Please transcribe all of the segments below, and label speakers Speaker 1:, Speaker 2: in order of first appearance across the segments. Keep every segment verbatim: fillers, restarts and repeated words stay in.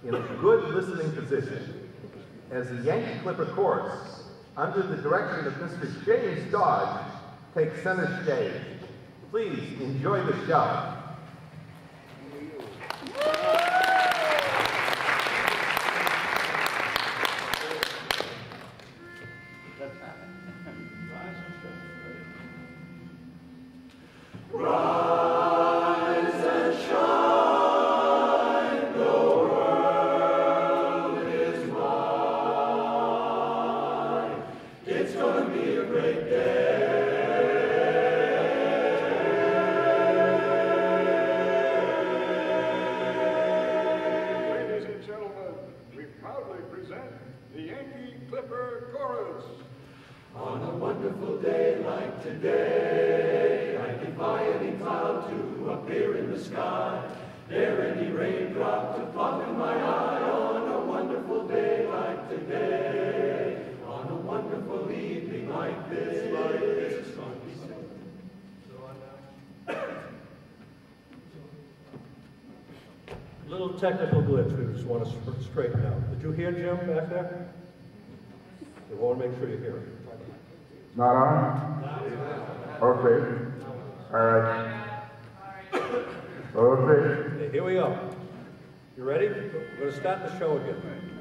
Speaker 1: in a good listening position as the Yankee Clipper Chorus, under the direction of Mister James Dodge, takes center stage. Please enjoy the show.
Speaker 2: Little technical glitch we just want to straighten out. Did you hear Jim back there? We want to make sure you hear it.
Speaker 3: Not on? Okay. All right. Okay.
Speaker 2: Okay, here we go. You ready? We're going to start the show again.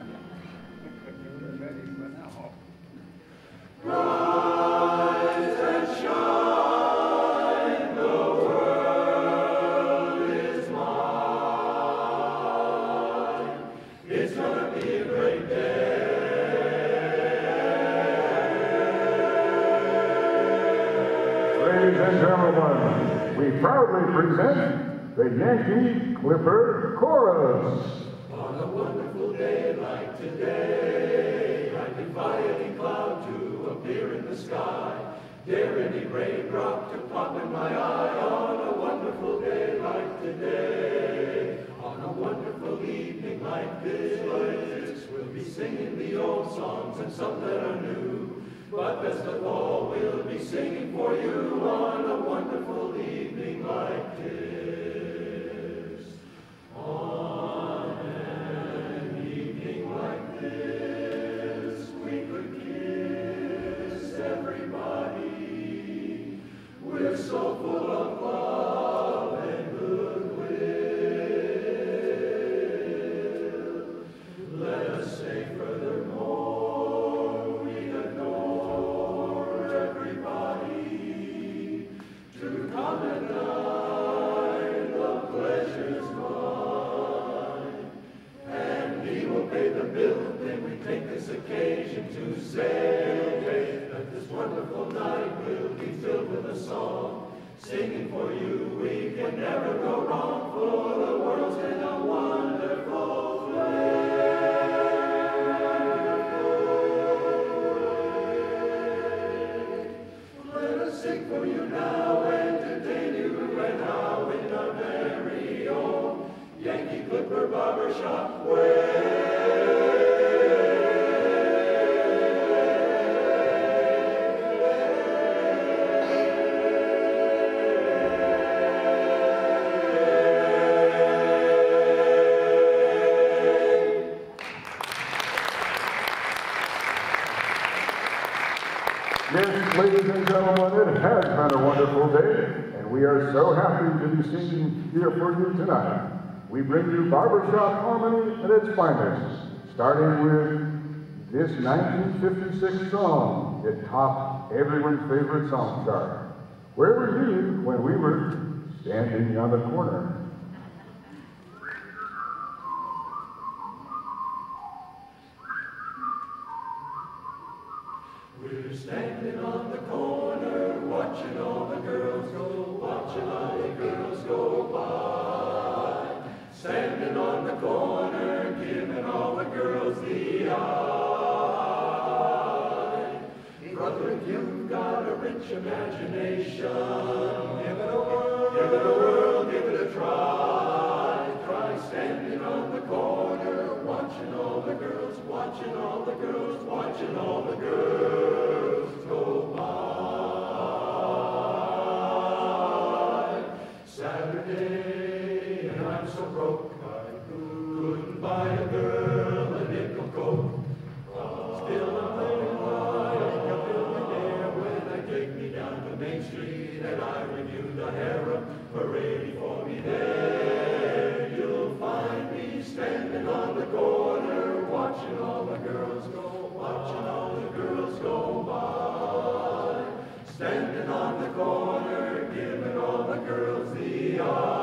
Speaker 2: Rise and shine, the world is mine. It's gonna be a great day.
Speaker 3: Ladies and gentlemen, we proudly present the Yankee Clipper Chorus.
Speaker 4: On a wonderful day like today, I defy any cloud to appear in the sky. Dare any raindrop to pop in my eye. On a wonderful day like today, on a wonderful evening like this, we'll be singing the old songs and some that are new. But best of all, we'll be singing for you on a wonderful evening like this. On an evening like this, we could kiss everybody. We're so full of love and goodwill. Let us say furthermore, we adore everybody. To come and dine, the pleasure's mine. And he will pay the bill, then we take this occasion to say that this wonderful night will be filled with a song. Singing for you, we can never go wrong, for the world's in a wonderful place. Let us sing for you now, entertain you, and how in our very own Yankee Clipper Barbershop way.
Speaker 3: Yes, ladies and gentlemen, it has been a wonderful day, and we are so happy to be singing here for you tonight. We bring you barbershop harmony at its finest, starting with this nineteen fifty-six song. It topped everyone's favorite song chart. Where were you when we were standing on the corner?
Speaker 4: We're standing on the corner, watching all the girls go, watching all the girls go by. Standing on the corner, giving all the girls the eye. Brother, if you've got a rich imagination, give it a whirl, give it a whirl, give it a try. Try standing on the corner, watching all the girls, watching all the girls, watching all the girls go by. Saturday, and I'm so broke I couldn't buy a girl a nickel coat. Still I'm thinking why I'm a billionaire when I take me down to Main Street and I renew the harem parade for me there. You'll find me standing on the corner, watching all the girls go, watching all the girls go by. Standing on the corner, giving all the girls the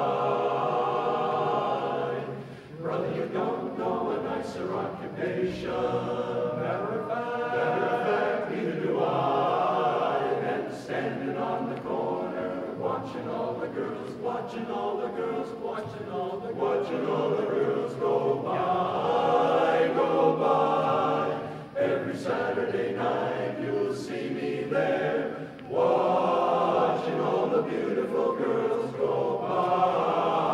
Speaker 4: eye. Brother, you don't know a nicer occupation. Matter of fact, matter of fact, neither do I. And standing on the corner, watching all the girls, watching all the girls, watching all the, watching all the girls go by, go by. Every Saturday night you'll see me there, watching all the beautiful girls go by.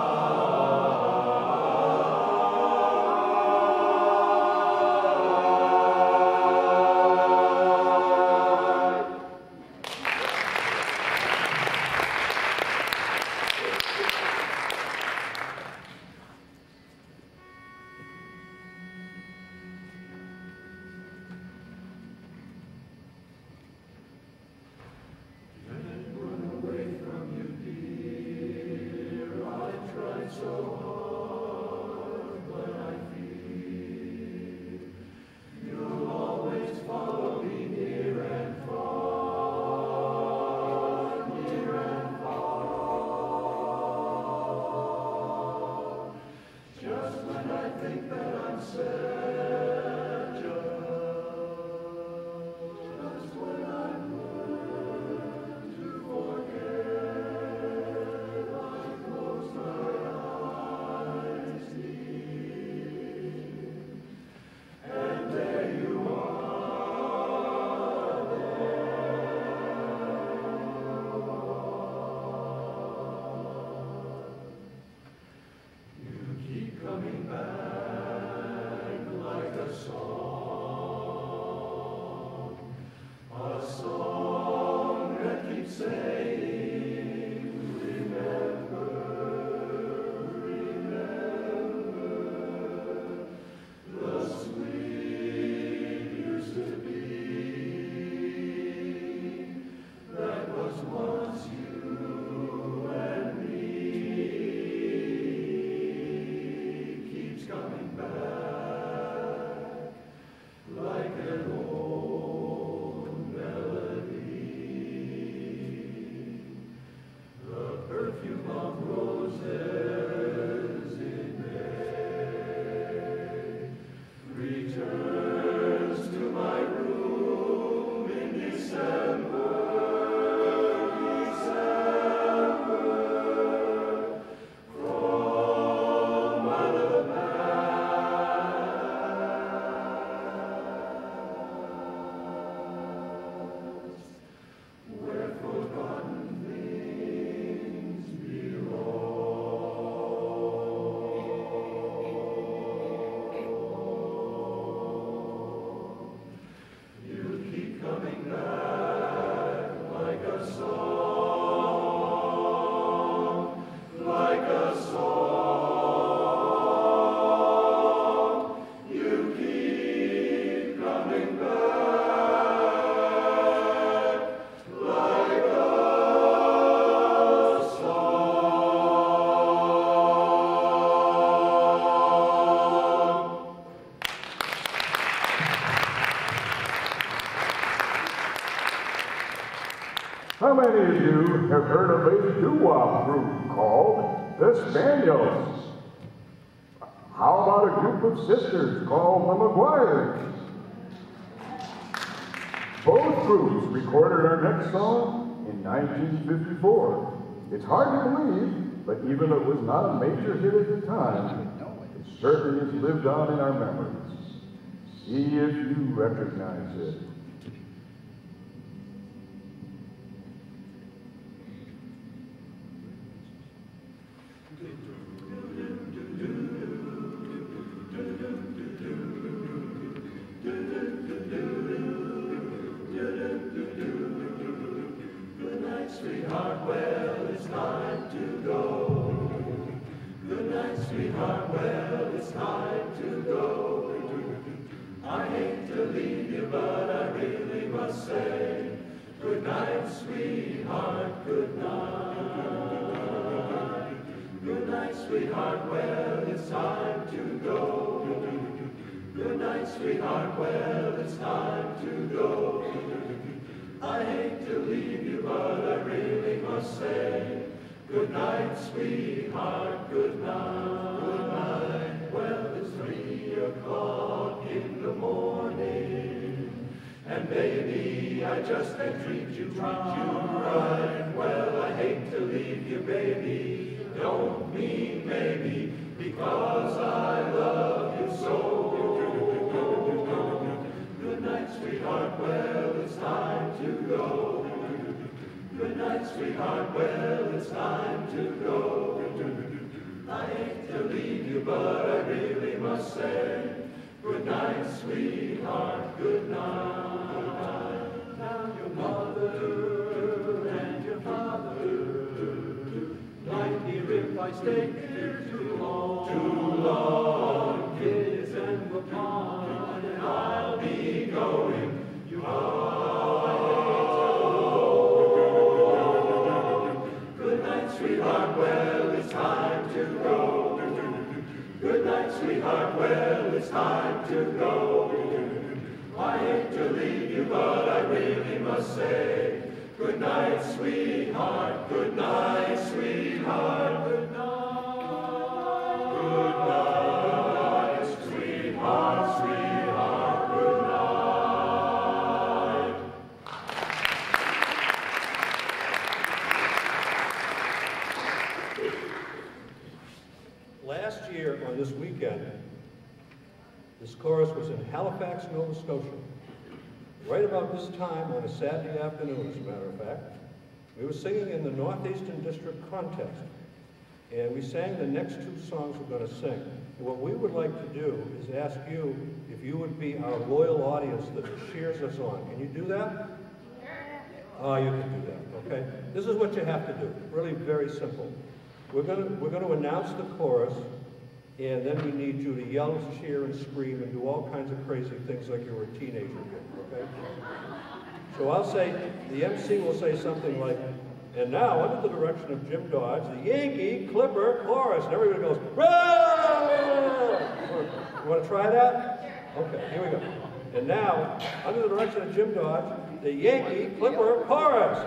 Speaker 3: How many of you have heard of a doo-wop group called the Spaniels? How about a group of sisters called the McGuires? Both groups recorded our next song in nineteen fifty-four. It's hard to believe, but even though it was not a major hit at the time, it certainly has lived on in our memories. See if you recognize it.
Speaker 4: Sweetheart, well, it's time to go. Good night, sweetheart, well, it's time time to go. I hate to leave you, but I really must say, good night, sweetheart, good night. Good night, sweetheart, well, it's time to go. Good night, sweetheart, well, it's time to go. I hate to leave you, but I really must say, good night, sweetheart, good night. Good night, well, it's three o'clock in the morning, and baby, I just can't treat you, treat you right. Well, I hate to leave you, baby, don't mean maybe, because I love you so. Good night, sweetheart, well, it's time to go. Good night, sweetheart, well, it's time to go. I hate to leave you, but I really must say, good night, sweetheart, good night. Now your mother and your father might hear if I stay here too long. Too long, kids and the pond, and I'll be going. You Good night, sweetheart, well, it's time to go. Good night, sweetheart, well, it's time to go. I hate to leave you, but I really must say, good night, sweetheart, good night, sweetheart, good night. Good night, sweetheart, sweetheart, good night.
Speaker 2: Last year on this weekend, this chorus was in Halifax, Nova Scotia. Right about this time on a Saturday afternoon, as a matter of fact, we were singing in the Northeastern District Contest. And we sang the next two songs we're going to sing. And what we would like to do is ask you if you would be our loyal audience that cheers us on. Can you do that? Oh, you can do that, okay? This is what you have to do. Really very simple. We're going to, we're going to announce the chorus, and then we need you to yell, cheer, and scream, and do all kinds of crazy things like you were a teenager did, okay? So I'll say, the M C will say something like, and now, under the direction of Jim Dodge, the Yankee Clipper Chorus. And everybody goes, roar! You want to try that? Okay, here we go. And now, under the direction of Jim Dodge, the Yankee Clipper Chorus.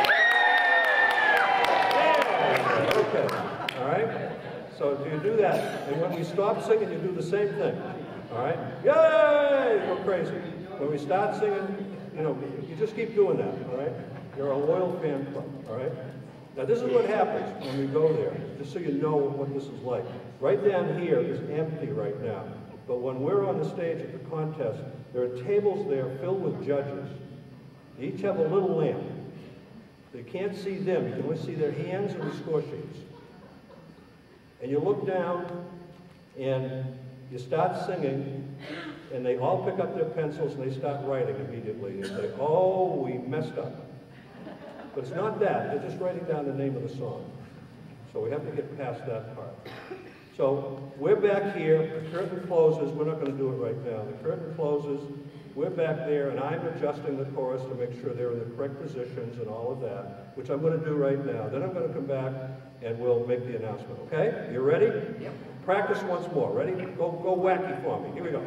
Speaker 2: Yeah. Okay, all right? So do you do that? And when we stop singing, you do the same thing. All right? Yay! Go crazy. When we start singing, you know, you just keep doing that, all right? You're a loyal fan club, all right? Now this is what happens when we go there, just so you know what this is like. Right down here is empty right now. But when we're on the stage at the contest, there are tables there filled with judges. They each have a little lamp. You can't see them, you can only see their hands and the score sheets. And you look down, and you start singing, and they all pick up their pencils and they start writing immediately. They say, oh, we messed up. But it's not that, they're just writing down the name of the song. So we have to get past that part. So we're back here, the curtain closes, we're not going to do it right now. The curtain closes, we're back there, and I'm adjusting the chorus to make sure they're in the correct positions and all of that, which I'm going to do right now. Then I'm going to come back and we'll make the announcement, okay? You ready? Yep. Practice once more. Ready? Go, go wacky for me. Here we go.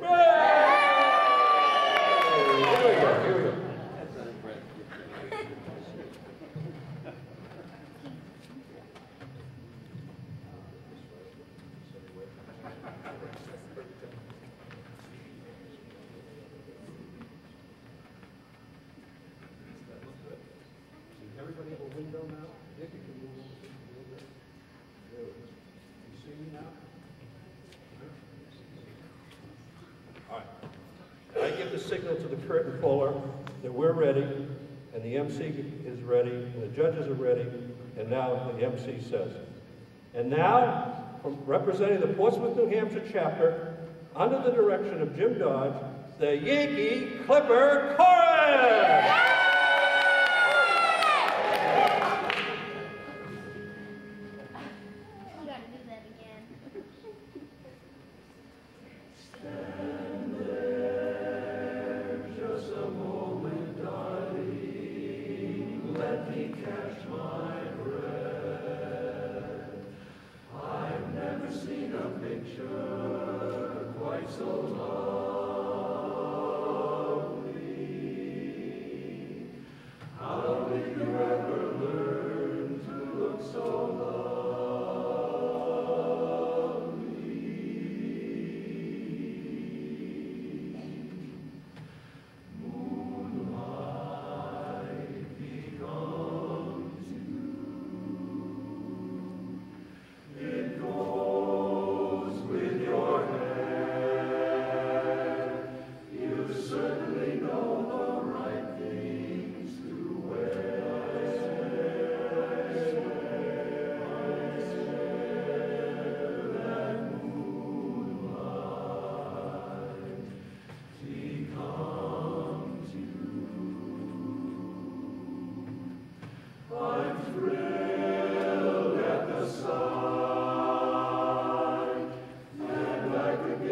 Speaker 2: Here we go, here we go. Everybody have a window now? Dick, you can move a little bit. There we go. You see me now? All right. I give the signal to the curtain puller that we're ready, and the M C is ready, and the judges are ready, and now the M C says. And now, from representing the Portsmouth, New Hampshire chapter, under the direction of Jim Dodge, the Yankee Clipper Chorus!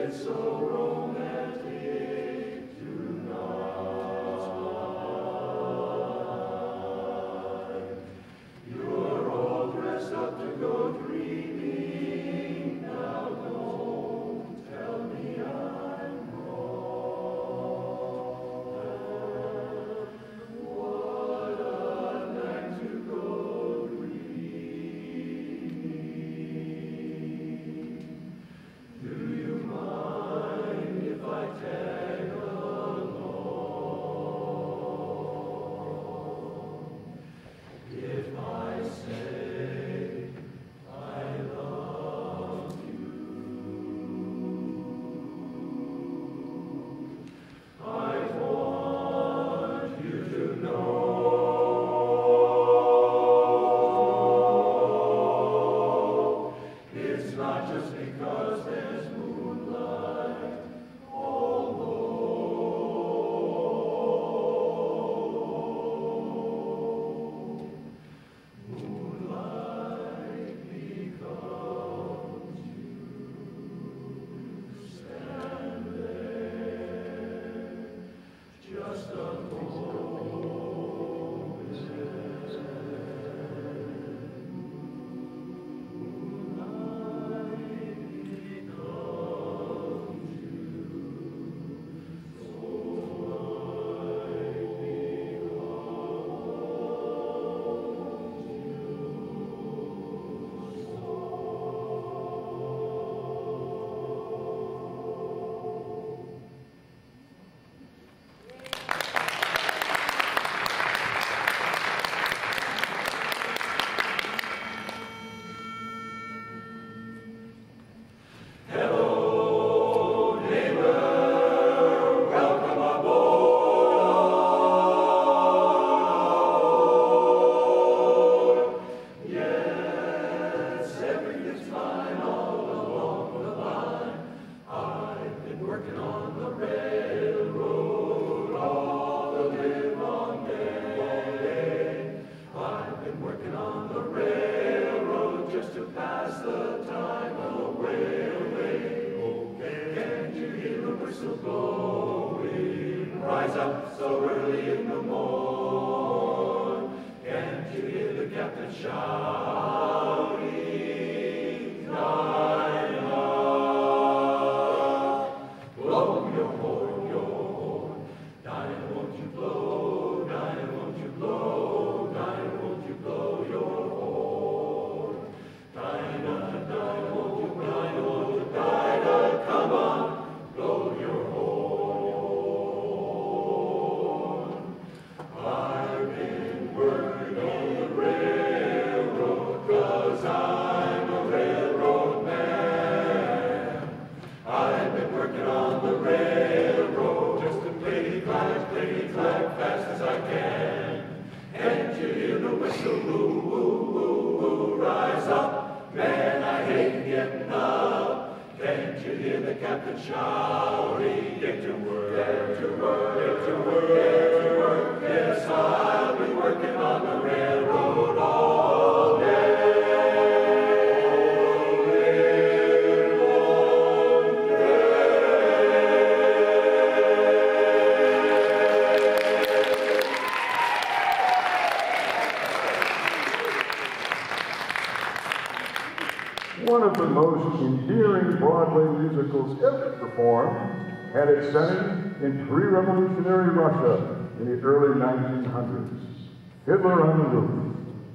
Speaker 3: One of the most endearing Broadway musicals ever performed had its setting in pre-revolutionary Russia in the early nineteen hundreds. Fiddler on the Roof.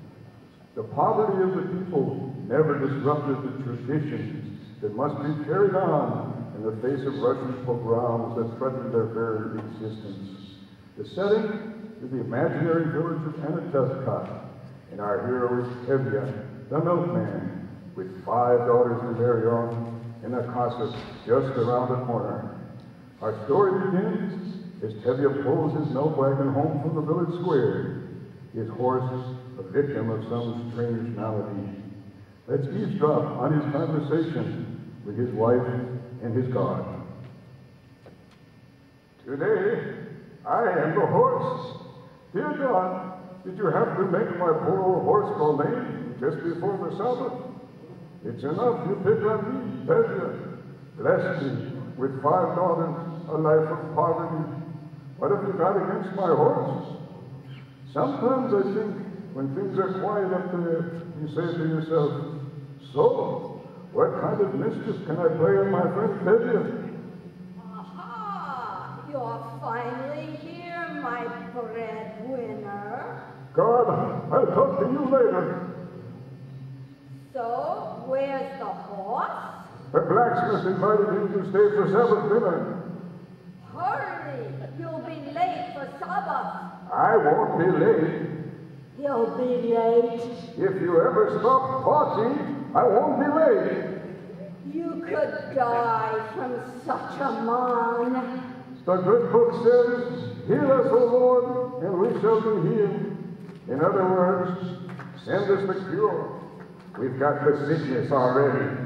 Speaker 3: The poverty of the people never disrupted the traditions that must be carried on in the face of Russian pogroms that threatened their very existence. The setting is the imaginary village of Anatevka, and our hero is Tevye, the milkman, with five daughters to marry on in a castle just around the corner. Our story begins as Tevye pulls his milk wagon home from the village square, his horse a victim of some strange malady. Let's eavesdrop on his conversation with his wife and his God. Today, I am the horse. Dear God, did you have to make my poor old horse go lame just before the Sabbath? It's enough you pick on me, Tevye. Bless me, with five daughters, a life of poverty. What have you got against my horse? Sometimes I think when things are quiet up there, you say to yourself, so, what kind of mischief can I play on my friend Pedro?
Speaker 5: Aha! You're finally here, my breadwinner.
Speaker 3: God, I'll talk to you later.
Speaker 5: So, where's the horse?
Speaker 3: The blacksmith invited him to stay for Sabbath dinner.
Speaker 5: Hurry! You'll be late for Sabbath.
Speaker 3: I won't be late.
Speaker 5: You'll be late.
Speaker 3: If you ever stop talking, I won't be late.
Speaker 5: You could die from such a man.
Speaker 3: The good book says, heal us, O Lord, and we shall be healed. In other words, send us the cure. We've got the sickness already.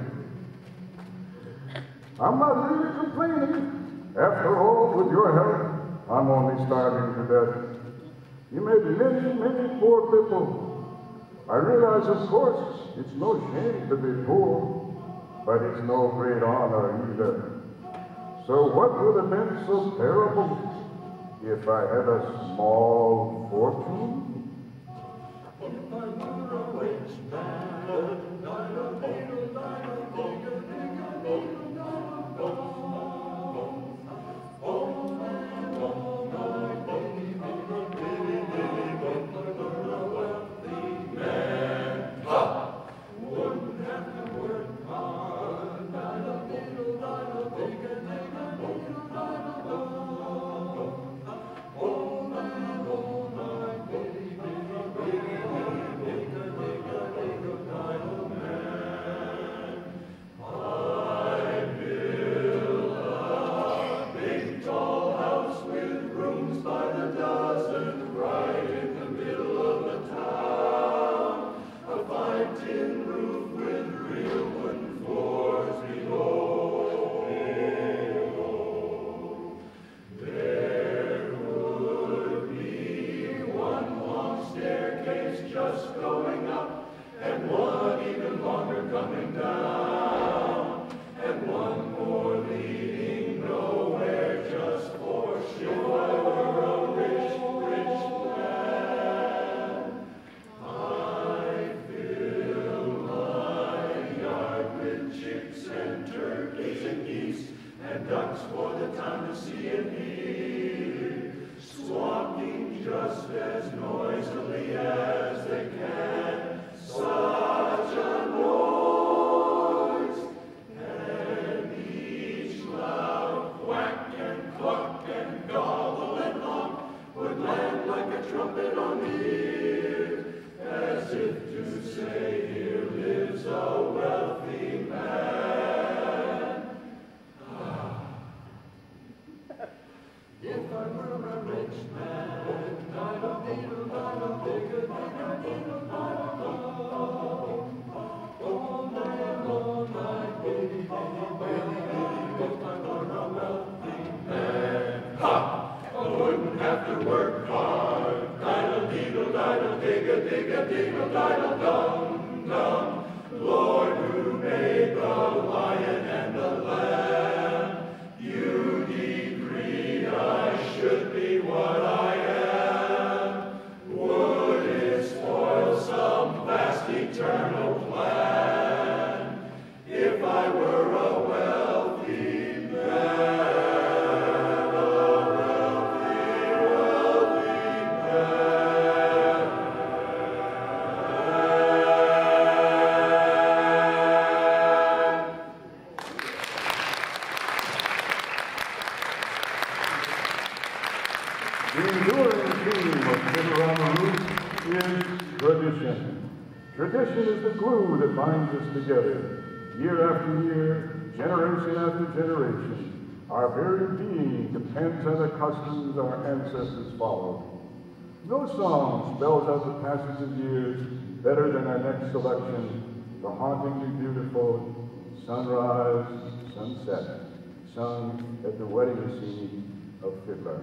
Speaker 3: I'm not really complaining. After all, with your help, I'm only starving to death. You made many, many poor people. I realize, of course, it's no shame to be poor, but it's no great honor either. So what would have been so terrible if I had a small fortune?
Speaker 4: If I were a rich man,
Speaker 3: The enduring theme of Fiddler on the Roof is tradition. Tradition is the glue that binds us together. Year after year, generation after generation, our very being depends on the customs our ancestors followed. No song spells out the passage of years better than our next selection, the hauntingly beautiful Sunrise, Sunset, sung at the wedding scene of Fiddler.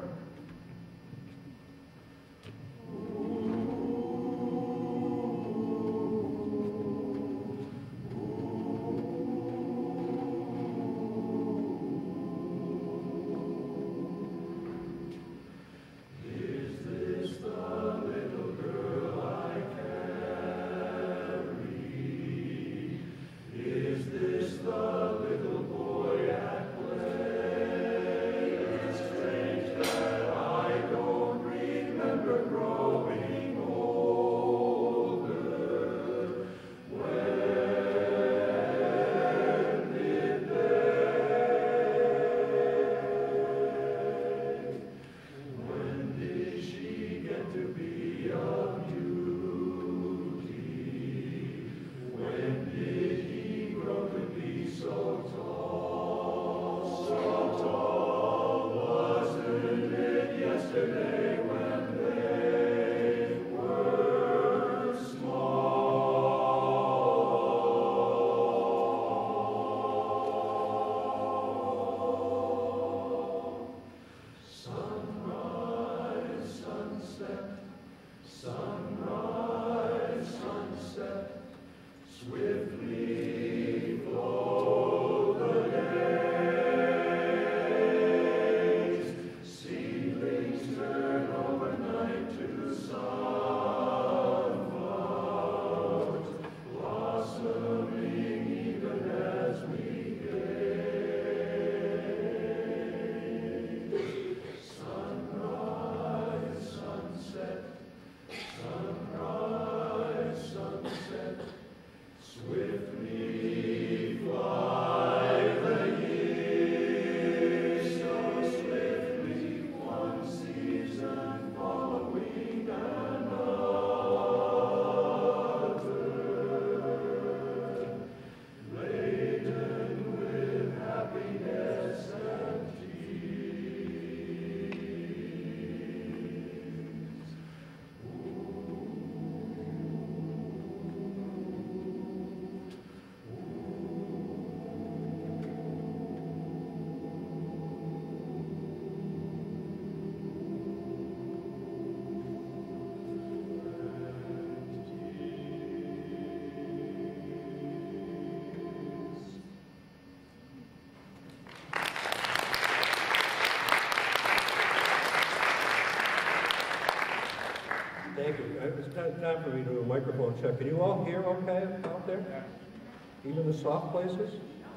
Speaker 2: time time for me to do a microphone check. Can you all hear okay out there? Even the soft places?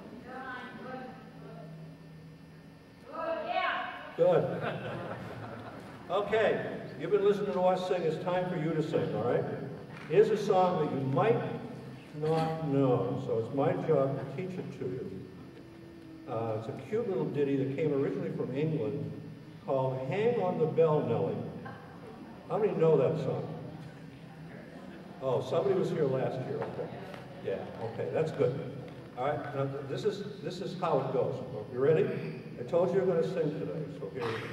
Speaker 2: Good. Okay, you've been listening to us sing. It's time for you to sing, all right? Here's a song that you might not know, so it's my job to teach it to you. Uh, it's a cute little ditty that came originally from England called Hang on the Bell, Nellie. How many know that song? Oh, somebody was here last year, okay. Yeah, okay, that's good. All right, now this is, this is how it goes. You ready? I told you you're going to sing today, so here we go.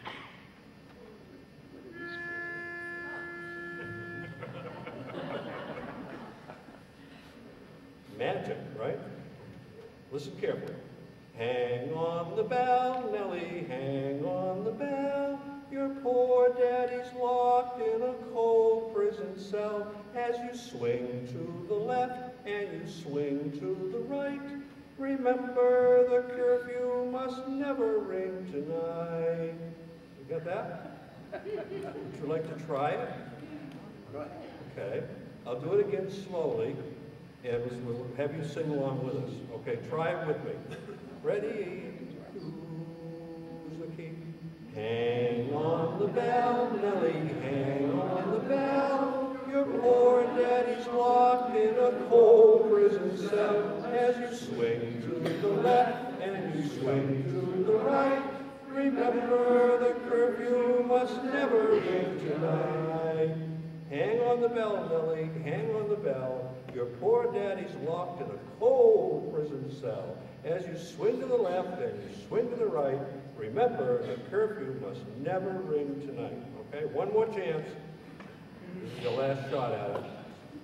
Speaker 2: Magic, right? Listen carefully. Hang on the bell, Nellie, hang on the bell. Your poor daddy's locked in a cold prison cell. As you swing to the left and you swing to the right, remember the curfew must never ring tonight. You got that? Would you like to try it? Okay. I'll do it again slowly, and we'll have you sing along with us. Okay, try it with me. Ready? Who's the key? Hang on the bell, Nellie, hang on the bell. Your poor daddy's locked in a cold prison cell. As you swing to the left and you swing to the right, remember the curfew must never ring tonight. Hang on the bell, Nellie, hang on the bell. Your poor daddy's locked in a cold prison cell. As you swing to the left and you swing to the right, remember the curfew must never ring tonight. Okay, one more chance. This is your last shot at it.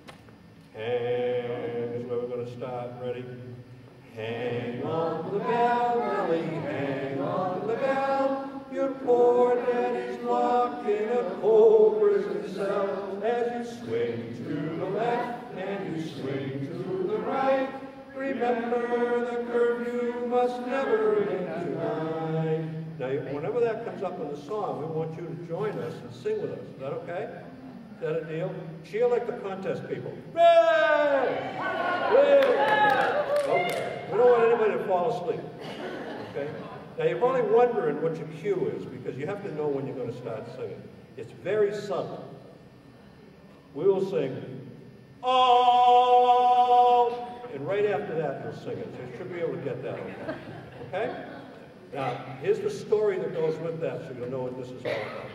Speaker 2: Hang is where we're going to start. Ready? Hang on the bell, Nellie, hang on the bell. Your poor daddy's locked in a cold prison cell. As you swing to the left and you swing to the right, remember the curfew must never ring tonight. Now, whenever that comes up in the song, we want you to join us and sing with us. Is that okay? Is that a deal? Cheer like the contest people. Hooray! Okay. We don't want anybody to fall asleep. Okay? Now, you're probably wondering what your cue is, because you have to know when you're going to start singing. It's very subtle. We will sing, oh, and right after that, you'll sing it. So you should be able to get that okay. Okay? Now, here's the story that goes with that, so you'll know what this is all about.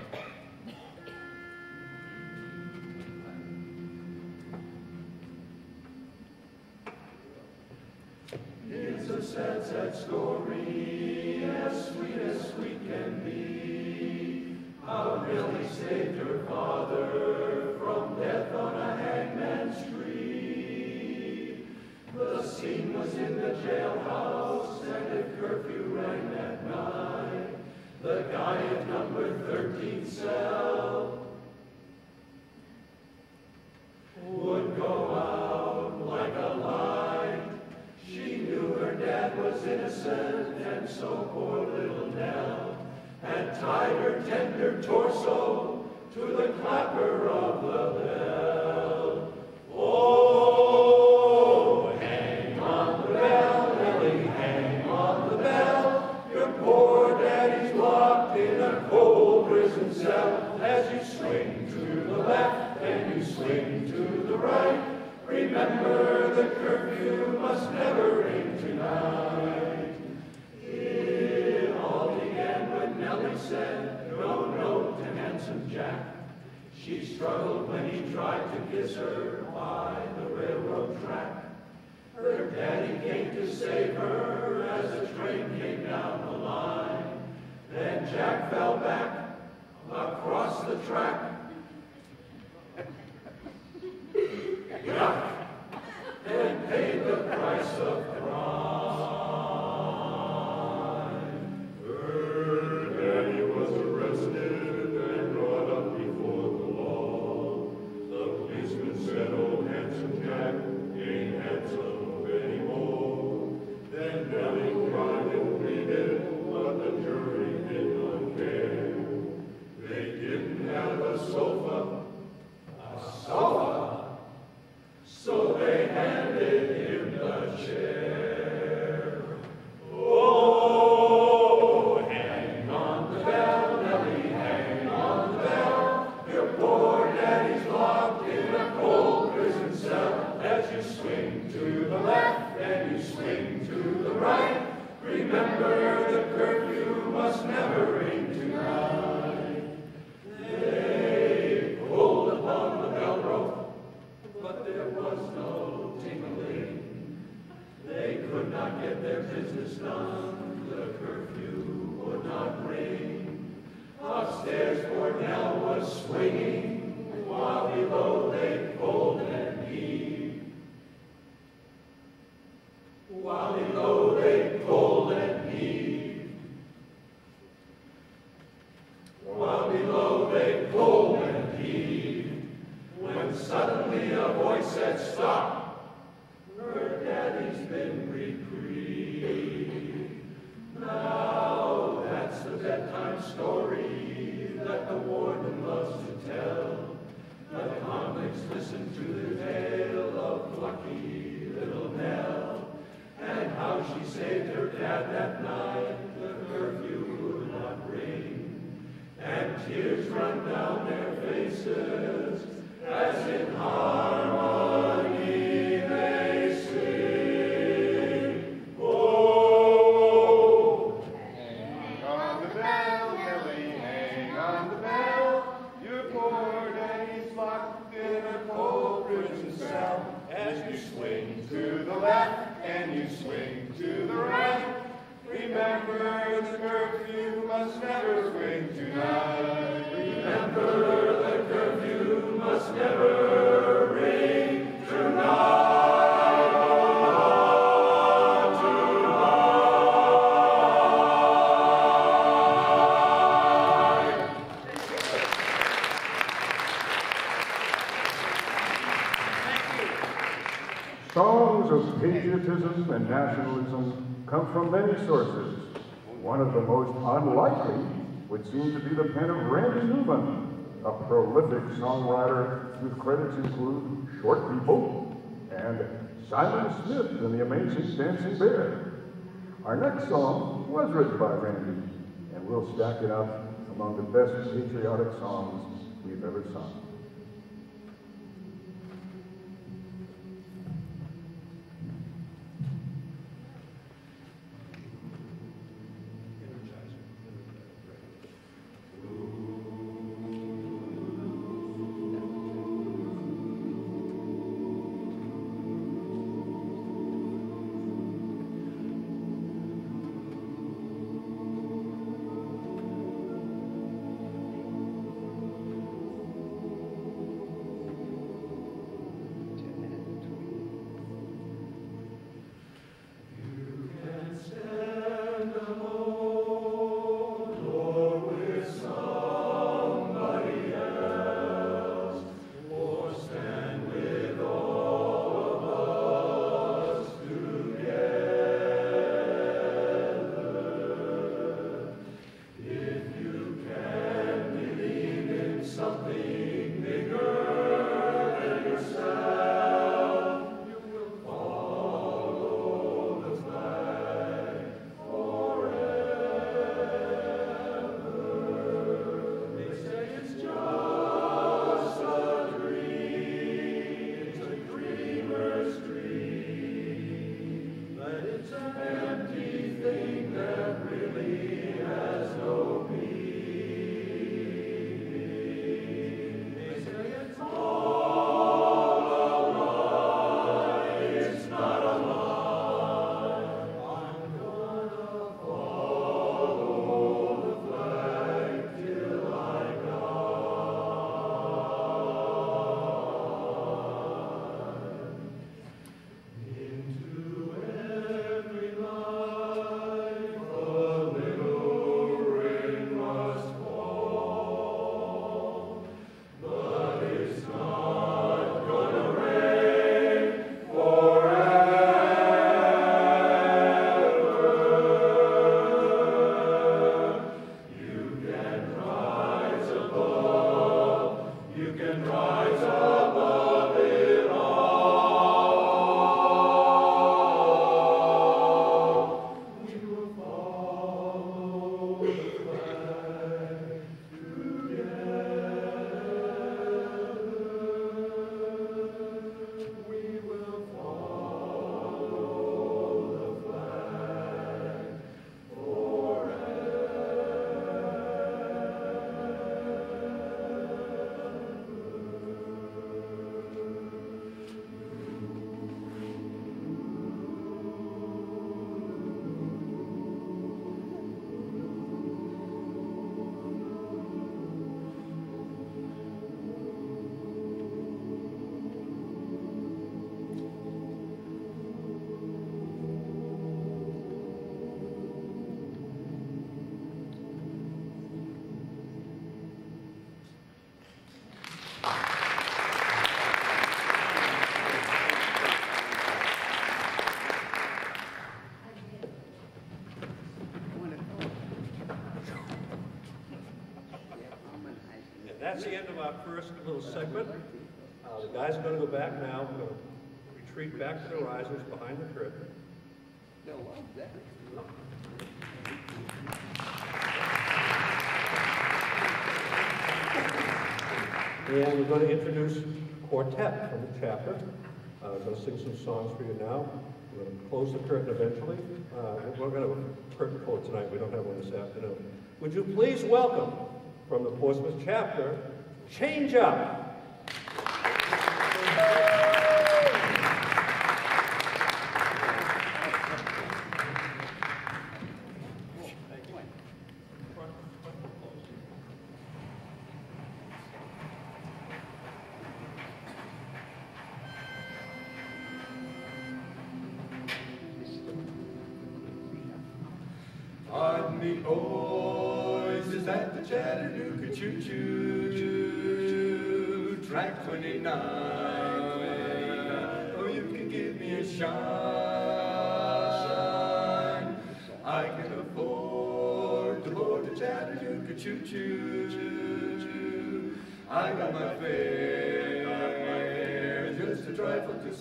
Speaker 4: It's a sad, sad story, as sweet as sweet can be. How Nellie saved her father from death on a hangman's tree. The scene was in the jailhouse, and if curfew rang that night, the guy at number thirteen cell would go out like a light. She knew her dad was innocent, and so poor little Nell had tied her tender torso to the clapper of the bell. Oh, hang on the bell, Nellie, hang on the bell. Your poor daddy's locked in a cold prison cell. As you swing to the left and you swing to the right, remember the curfew must never ring tonight. It all began when Nellie said no, no to handsome Jack. She struggled when he tried to kiss her by the railroad track. Her daddy came to save her as the train came down the line. Then Jack fell back across the track. Yuck! And paid the price of crime. Her daddy was arrested and brought up before the law. The policeman said, oh, handsome Jack ain't handsome anymore. Then Nellie cried and pleaded the curfew must never ring tonight. They pulled upon the bell rope, but there was no tingling. They could not get their business done, the curfew would not ring. Upstairs Cornell was swinging, while below they pulled and heaved. While below they pulled and heaved. While below they pulled and heaved. When suddenly a voice said, "Stop! Her daddy's been reprieved." Now that's the bedtime story that the warden loves to tell. The convicts listen to the tale of plucky little Nell, and how she saved her dad that night, the curfew would not ring. And tears run down their faces, as in harmony they sing. Oh!
Speaker 6: Hang on the bell, Nellie, hang on the bell. Your poor daddy's locked in a cold prison cell. As you swing to the left and you swing to the right, remember the curfew must never ring tonight.
Speaker 4: Remember the curfew must never ring tonight.
Speaker 3: Songs of patriotism and nationalism come from many sources. One of the most unlikely would seem to be the pen of Randy Newman, a prolific songwriter whose credits include Short People and Simon Smith and the Amazing Dancing Bear. Our next song was written by Randy, and we'll stack it up among the best patriotic songs we've ever sung.
Speaker 2: That's the end of our first little segment. Uh, the guys are going to go back now. We're going to retreat back to the risers behind the curtain. And we're going to introduce quartet from the chapter. Uh, we're going to sing some songs for you now. We're going to close the curtain eventually. Uh, we're going to have a curtain call tonight. We don't have one this afternoon. Would you please welcome from the Portsmouth chapter, Change Up.
Speaker 4: Pardon me, boys, is that the Chattanooga choo-choo? Track twenty-nine, oh, you can give me a shine. I can afford to board the Chattanooga choo-choo. I got my fare, just a trifle to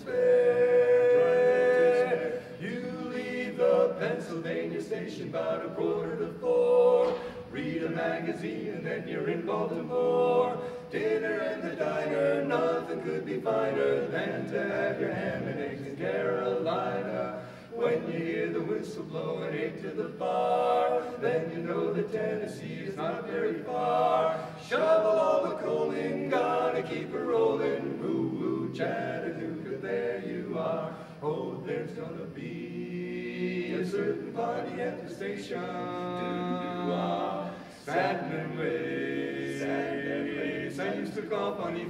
Speaker 4: spare. You leave the Pennsylvania station about a quarter to four. Read a magazine and then you're in Baltimore. Dinner in the diner, nothing could be finer than to have your ham and eggs in Carolina. When you hear the whistle blowing eight to the bar, then you know that Tennessee is not very far. Shovel all the coal in, gotta keep her rolling. Woo woo, Chattanooga, there you are. Oh, there's gonna be a certain party at the station. Do-do-ah, satin and lace, satin and lace. I used to call funny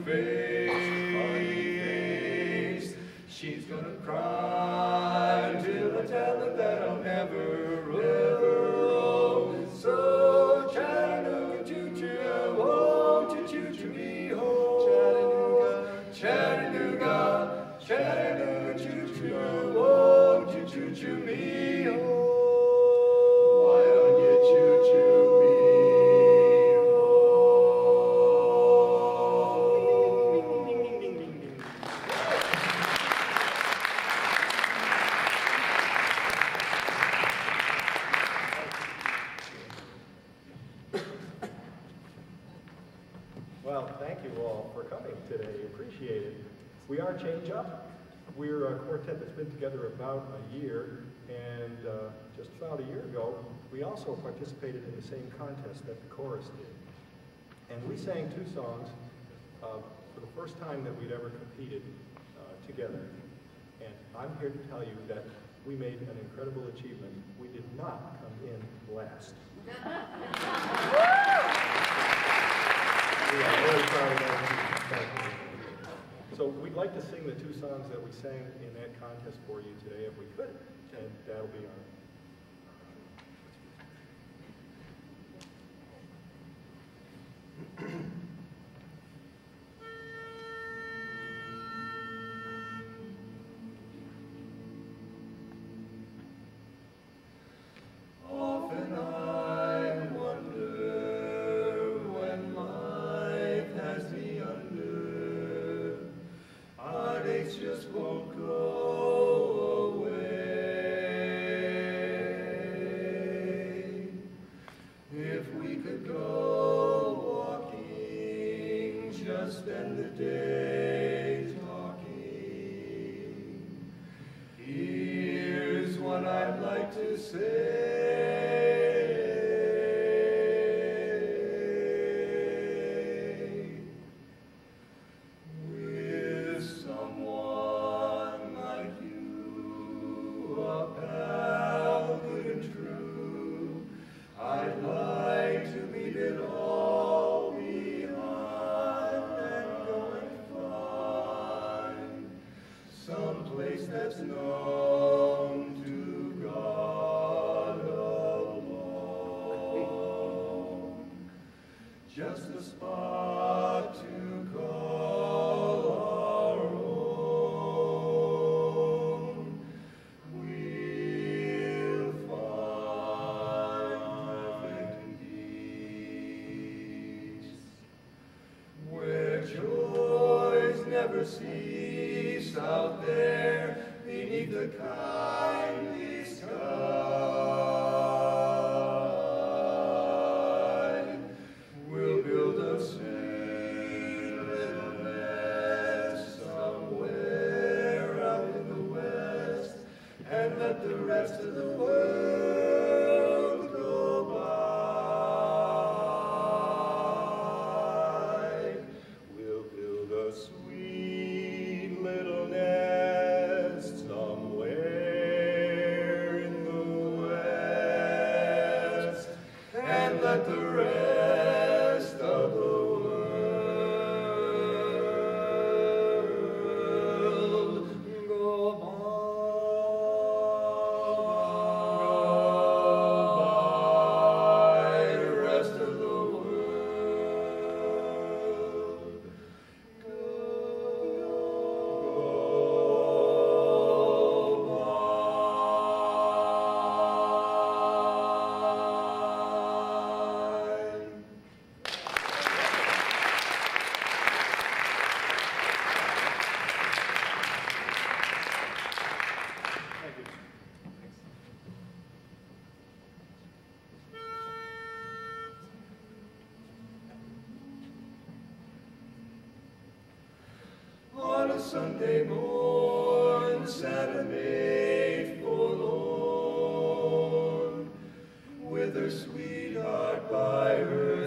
Speaker 4: face. She's gonna cry till I tell her that I'll never, never roll. So Chattanooga, choo-choo, won't you choo-choo me home? Chattanooga, Chattanooga, Chattanooga, choo-choo, won't you choo-choo me home? Why don't you choo-choo me
Speaker 7: Well, thank you all for coming today. Appreciate it. We are Change Up. We're a quartet that's been together about a year, and uh, just about a year ago, we also participated in the same contest that the chorus did. And we sang two songs uh, for the first time that we'd ever competed uh, together. And I'm here to tell you that we made an incredible achievement. We did not come in last. We are very proud of that. So we'd like to sing the two songs that we sang in that contest for you today if we could, and that'll be our
Speaker 4: Often I wonder when life has me under, heartaches just won't go away. If we could go walking, just spend the day talking, here's what I'd like to say. With someone like you, a pal good and true, I'd like to leave it all behind and go and find some place that's known to God alone. Just a spot to call our own. We'll find perfect peace. never cease out there beneath the kindly sky. We'll build a sweet little nest somewhere out in the west, and let the rest of the world go by. We'll build a sweet little nest somewhere in the west, and let the rest of the world go by. The rest of the world go by. On a Sunday morn sat a maid forlorn, with her sweetheart by her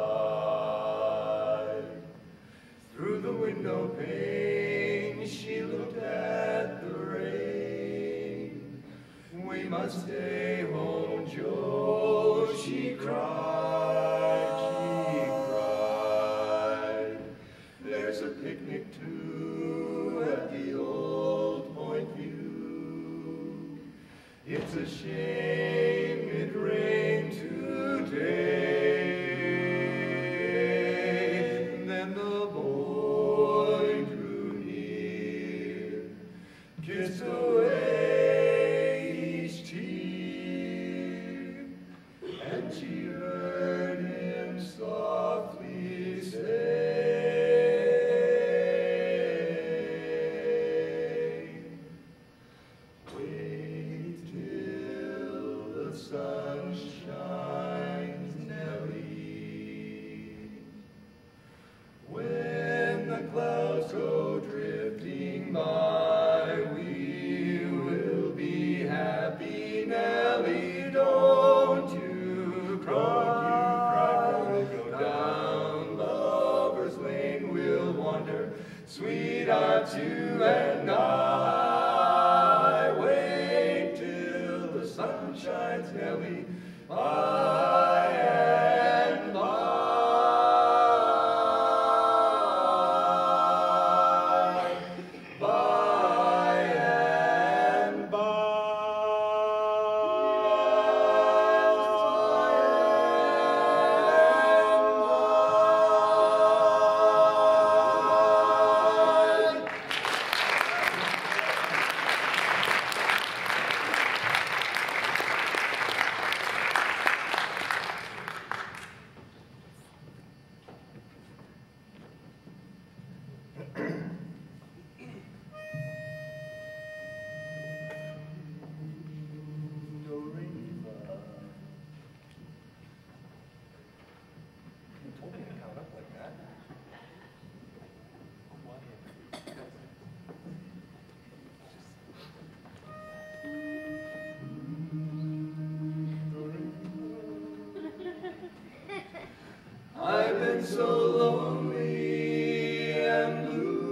Speaker 4: side. Through the window pane she looked at the rain. We must stay home, Joe, she cried, she cried. There's a picnic too at the Old Point View. It's a shame it rained today. Then the boy drew near, kissed away each tear, and she heard him softly say, wait till the sun shines, Nellie. When the clouds go drifting by, we will be happy, Nellie. Don't you cry, we'll go down Lover's Lane, we'll wander, sweetheart, you and I. Wait till the sun shines, Nellie, by and by, by and by. You told me to count up like that. I've been so lonely and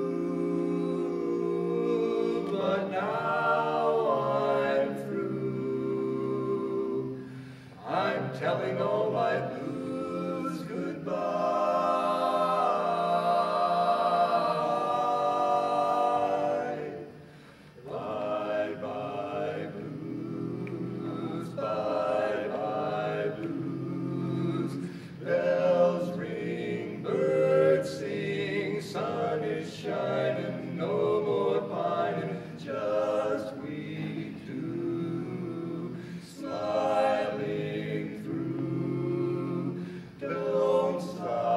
Speaker 4: blue, but now I'm through. I'm telling all my blues goodbye. Bye-bye blues, bye-bye blues. Bells ring, birds sing, sun is shining, no more pining, just we two, smiling through. Don't sigh.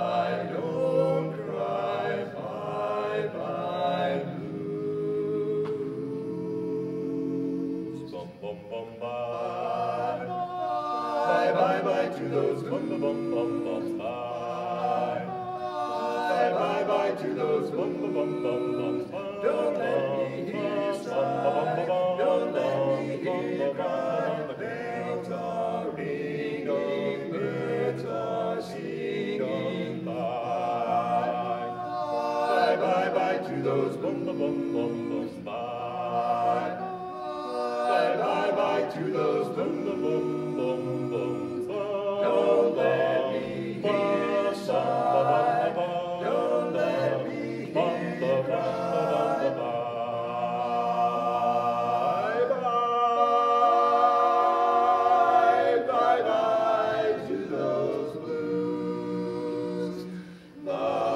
Speaker 4: bye-bye to those bum bum bum bum bums. Bye. Bye-bye to those bum bum bum bum bums. Don't let me hear you sigh. Don't let me hear you cry. The bells are ringing, birds are singing. Bye. Bye-bye to those bum bum bum bum bums. Bye. Bye-bye to those bum bum bum bum bums. Don't let me hear you sigh. Don't let me hear you cry. Bye-bye. Bye-bye to those blues. Bye.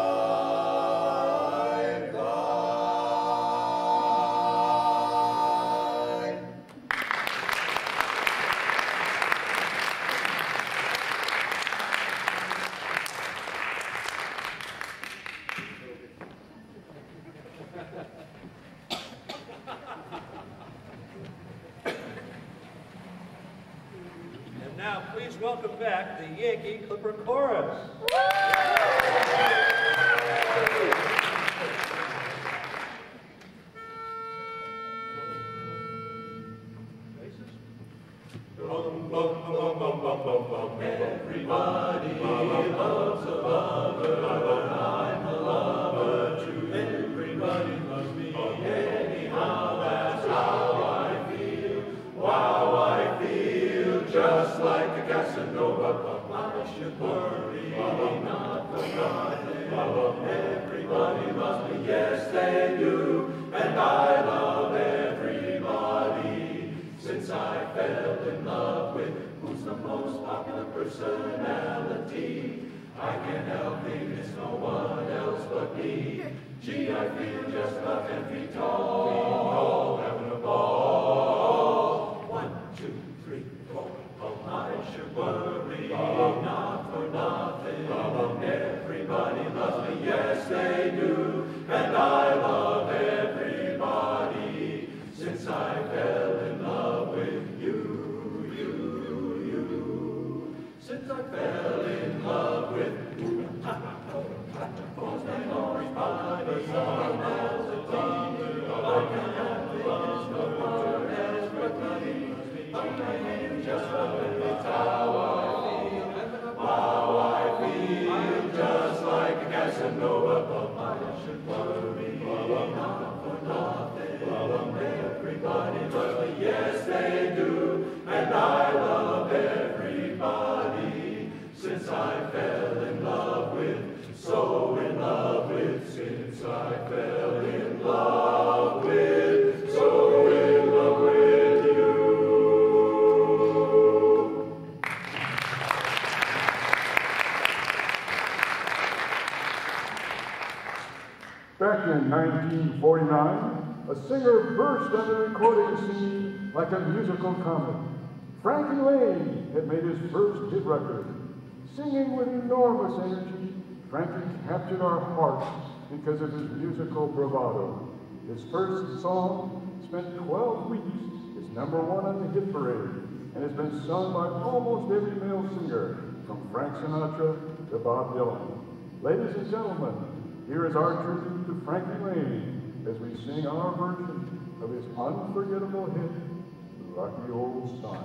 Speaker 2: And now, please welcome back the Yankee Clipper Chorus.
Speaker 4: Bum, bum, bum, bum, bum, bum, bum. Everybody loves a lover. I'm a lover too. Everybody loves me. Anyhow, that's how I feel. Wow, I feel just like a Casanova. I should worry not for nothing. Everybody loves me, yes they do. And I love everybody. Since I fell in love with who's the most popular personality, I can't help thinking it's no one else but me. Gee, I feel just about ten feet tall, all having a ball. One, two, three, four. I should worry not for nothing. Everybody loves me, yes they do. And I love everybody. Since I fell in love with you, you, you. Since I fell in love with you. Falls down on his body, someone else a team. I can't help it, it's no one else but me. I feel just like it's how I feel. How I feel, just like a Casanova. I should worry not for nothing. Everybody loves me, yes they do. And I love everybody. Since I fell in love with, so in love with. Since I fell in love with, so in love with you.
Speaker 3: Back in nineteen forty-nine, a singer burst on the recording scene like a musical comet. Frankie Lane had made his first hit record. Singing with enormous energy, Frankie captured our hearts because of his musical bravado. His first song spent twelve weeks as number one on the hit parade and has been sung by almost every male singer, from Frank Sinatra to Bob Dylan. Ladies and gentlemen, here is our tribute to Frankie Lane as we sing our version of his unforgettable hit, Lucky Old Son.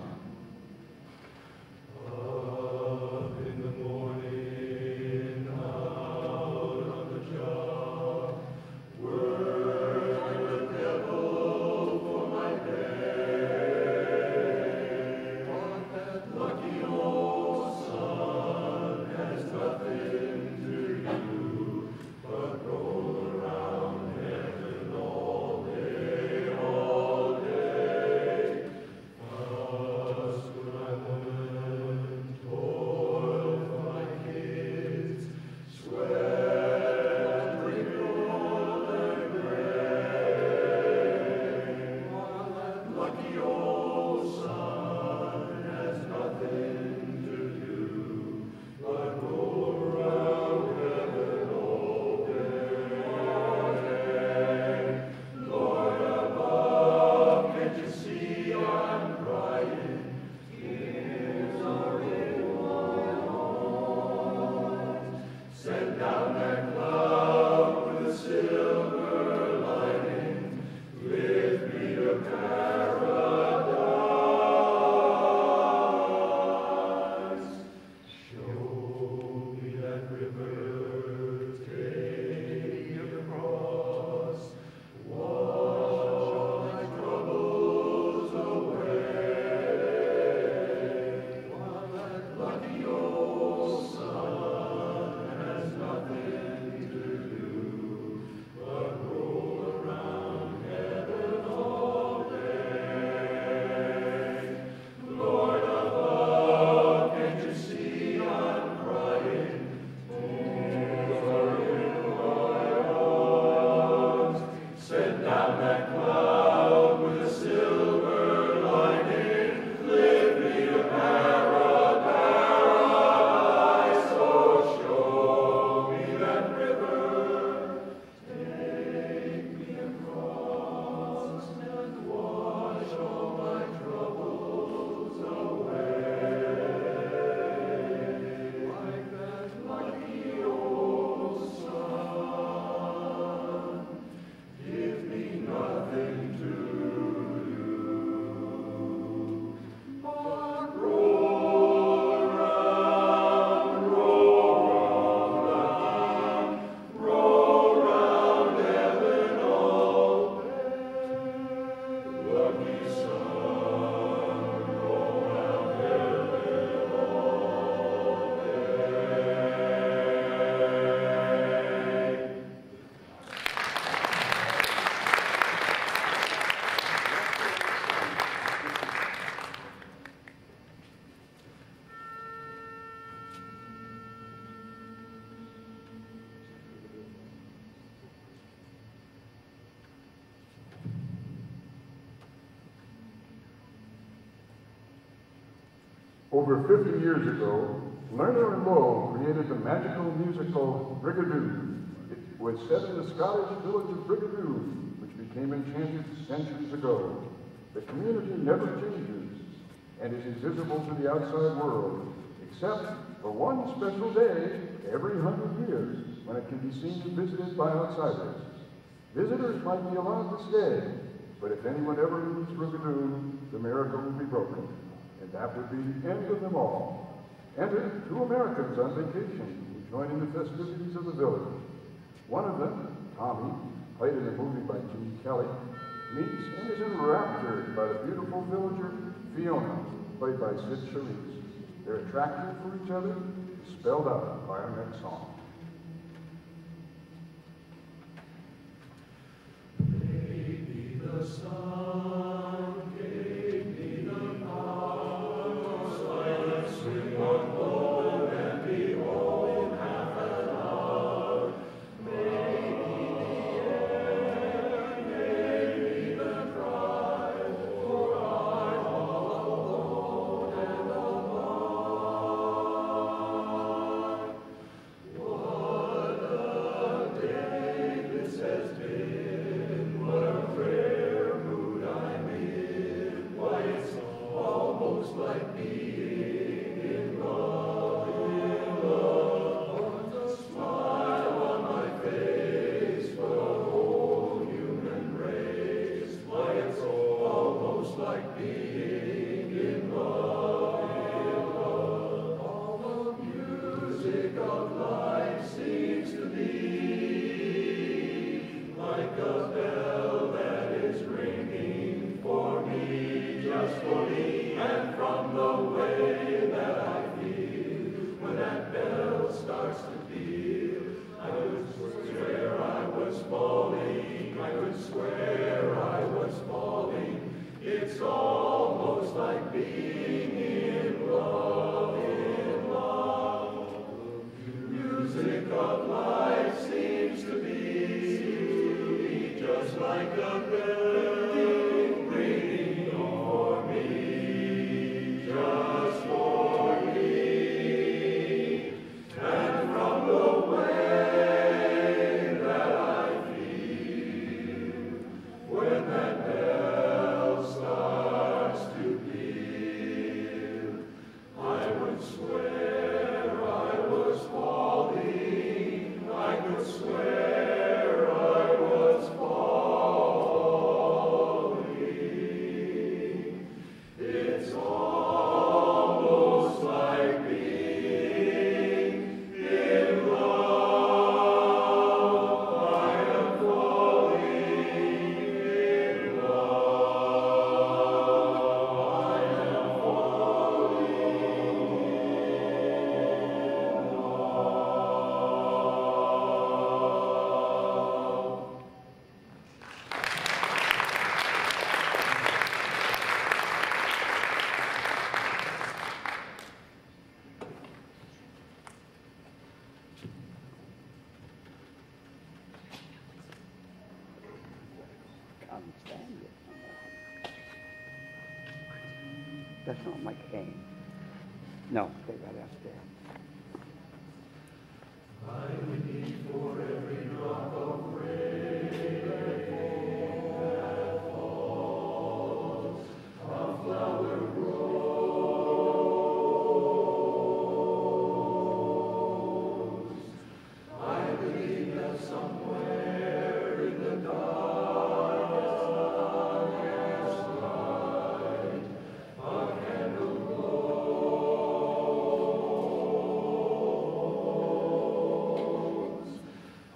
Speaker 4: Up in the morning, out on the job, work the devil for my pay. Lucky old son has nothing to do but roll around heaven all day, all day.
Speaker 3: Over fifty years ago, Lerner and Lowe created the magical musical Brigadoon. It was set in the Scottish village of Brigadoon, which became enchanted centuries ago. The community never changes and is invisible to the outside world, except for one special day every hundred years when it can be seen and visited by outsiders. Visitors might be allowed to stay, but if anyone ever leaves Brigadoon, the miracle will be broken, and that would be the end of them all. Enter two Americans on vacation, joining the festivities of the village. One of them, Tommy, played in a movie by Gene Kelly, meets and is enraptured by the beautiful villager, Fiona, played by Sid Charisse. Their attraction for each other is spelled out by our next song.
Speaker 4: Maybe the sun gave me the power, so I could swing one load and be home in half an hour. Maybe the air gave me the drive, for I'm all alone and alone. What a day this has been, what a rare mood I'm in. Why, it's almost like being in love, in love. The smile on my face for the whole human race. Why, it's almost like being in love, in love. All the music of life seems to be like a bell that is ringing for me, just for me, and from the way that I feel when that bell starts to peal, I could swear I was falling, I could swear I was falling. It's almost like being in love, in love. The music of life seems to be just like a bell ringing for me, just for me, and from the way that I feel when that bell starts to peal, I would swear I was falling, I could swear I was falling. It's almost like being in love. I am falling in love. I am falling in love.
Speaker 8: Can't stand it. That's not my cane. No, they got up there.
Speaker 4: For every drop of rain that falls, a flower grows. I believe that somewhere in the darkest night, a candle glows.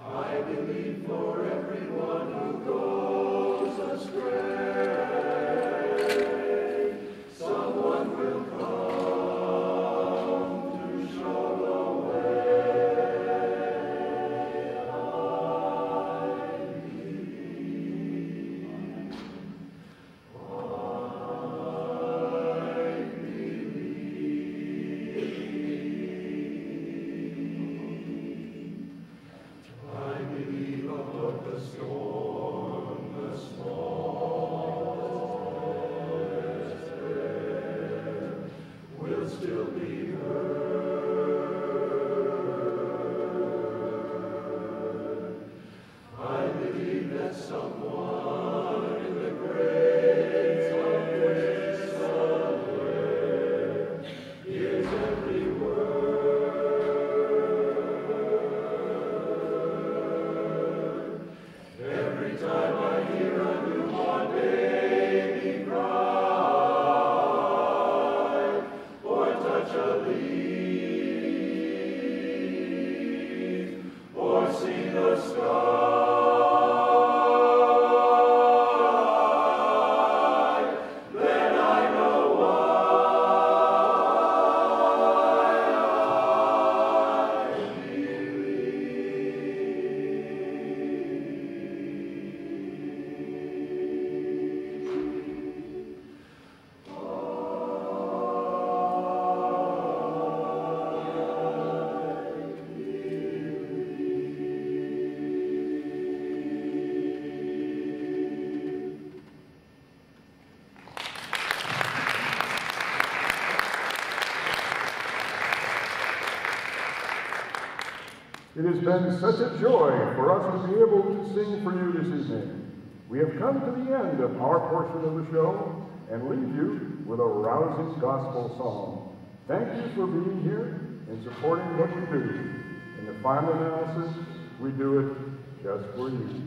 Speaker 3: It has been such a joy for us to be able to sing for you this evening. We have come to the end of our portion of the show and leave you with a rousing gospel song. Thank you for being here and supporting what we do. In the final analysis, we do it just for you.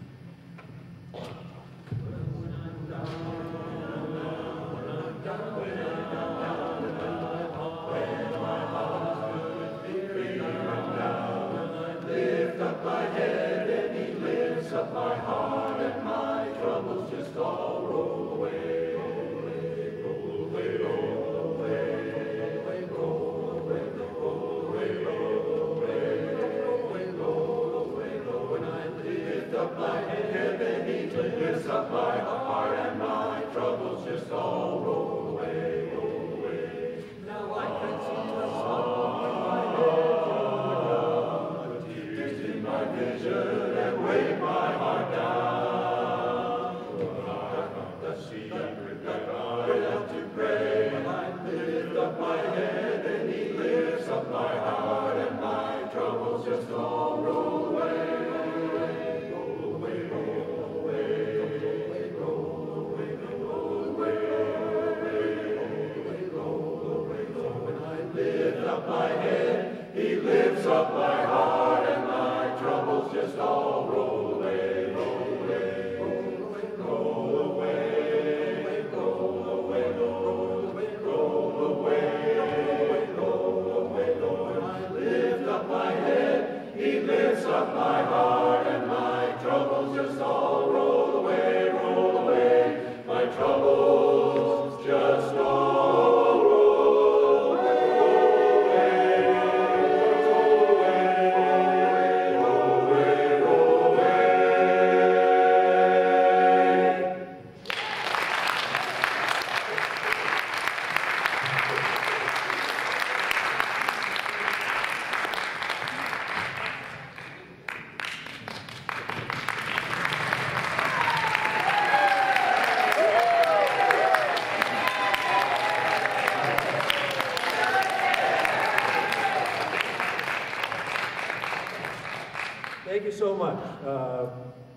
Speaker 2: Thank you so much. Uh,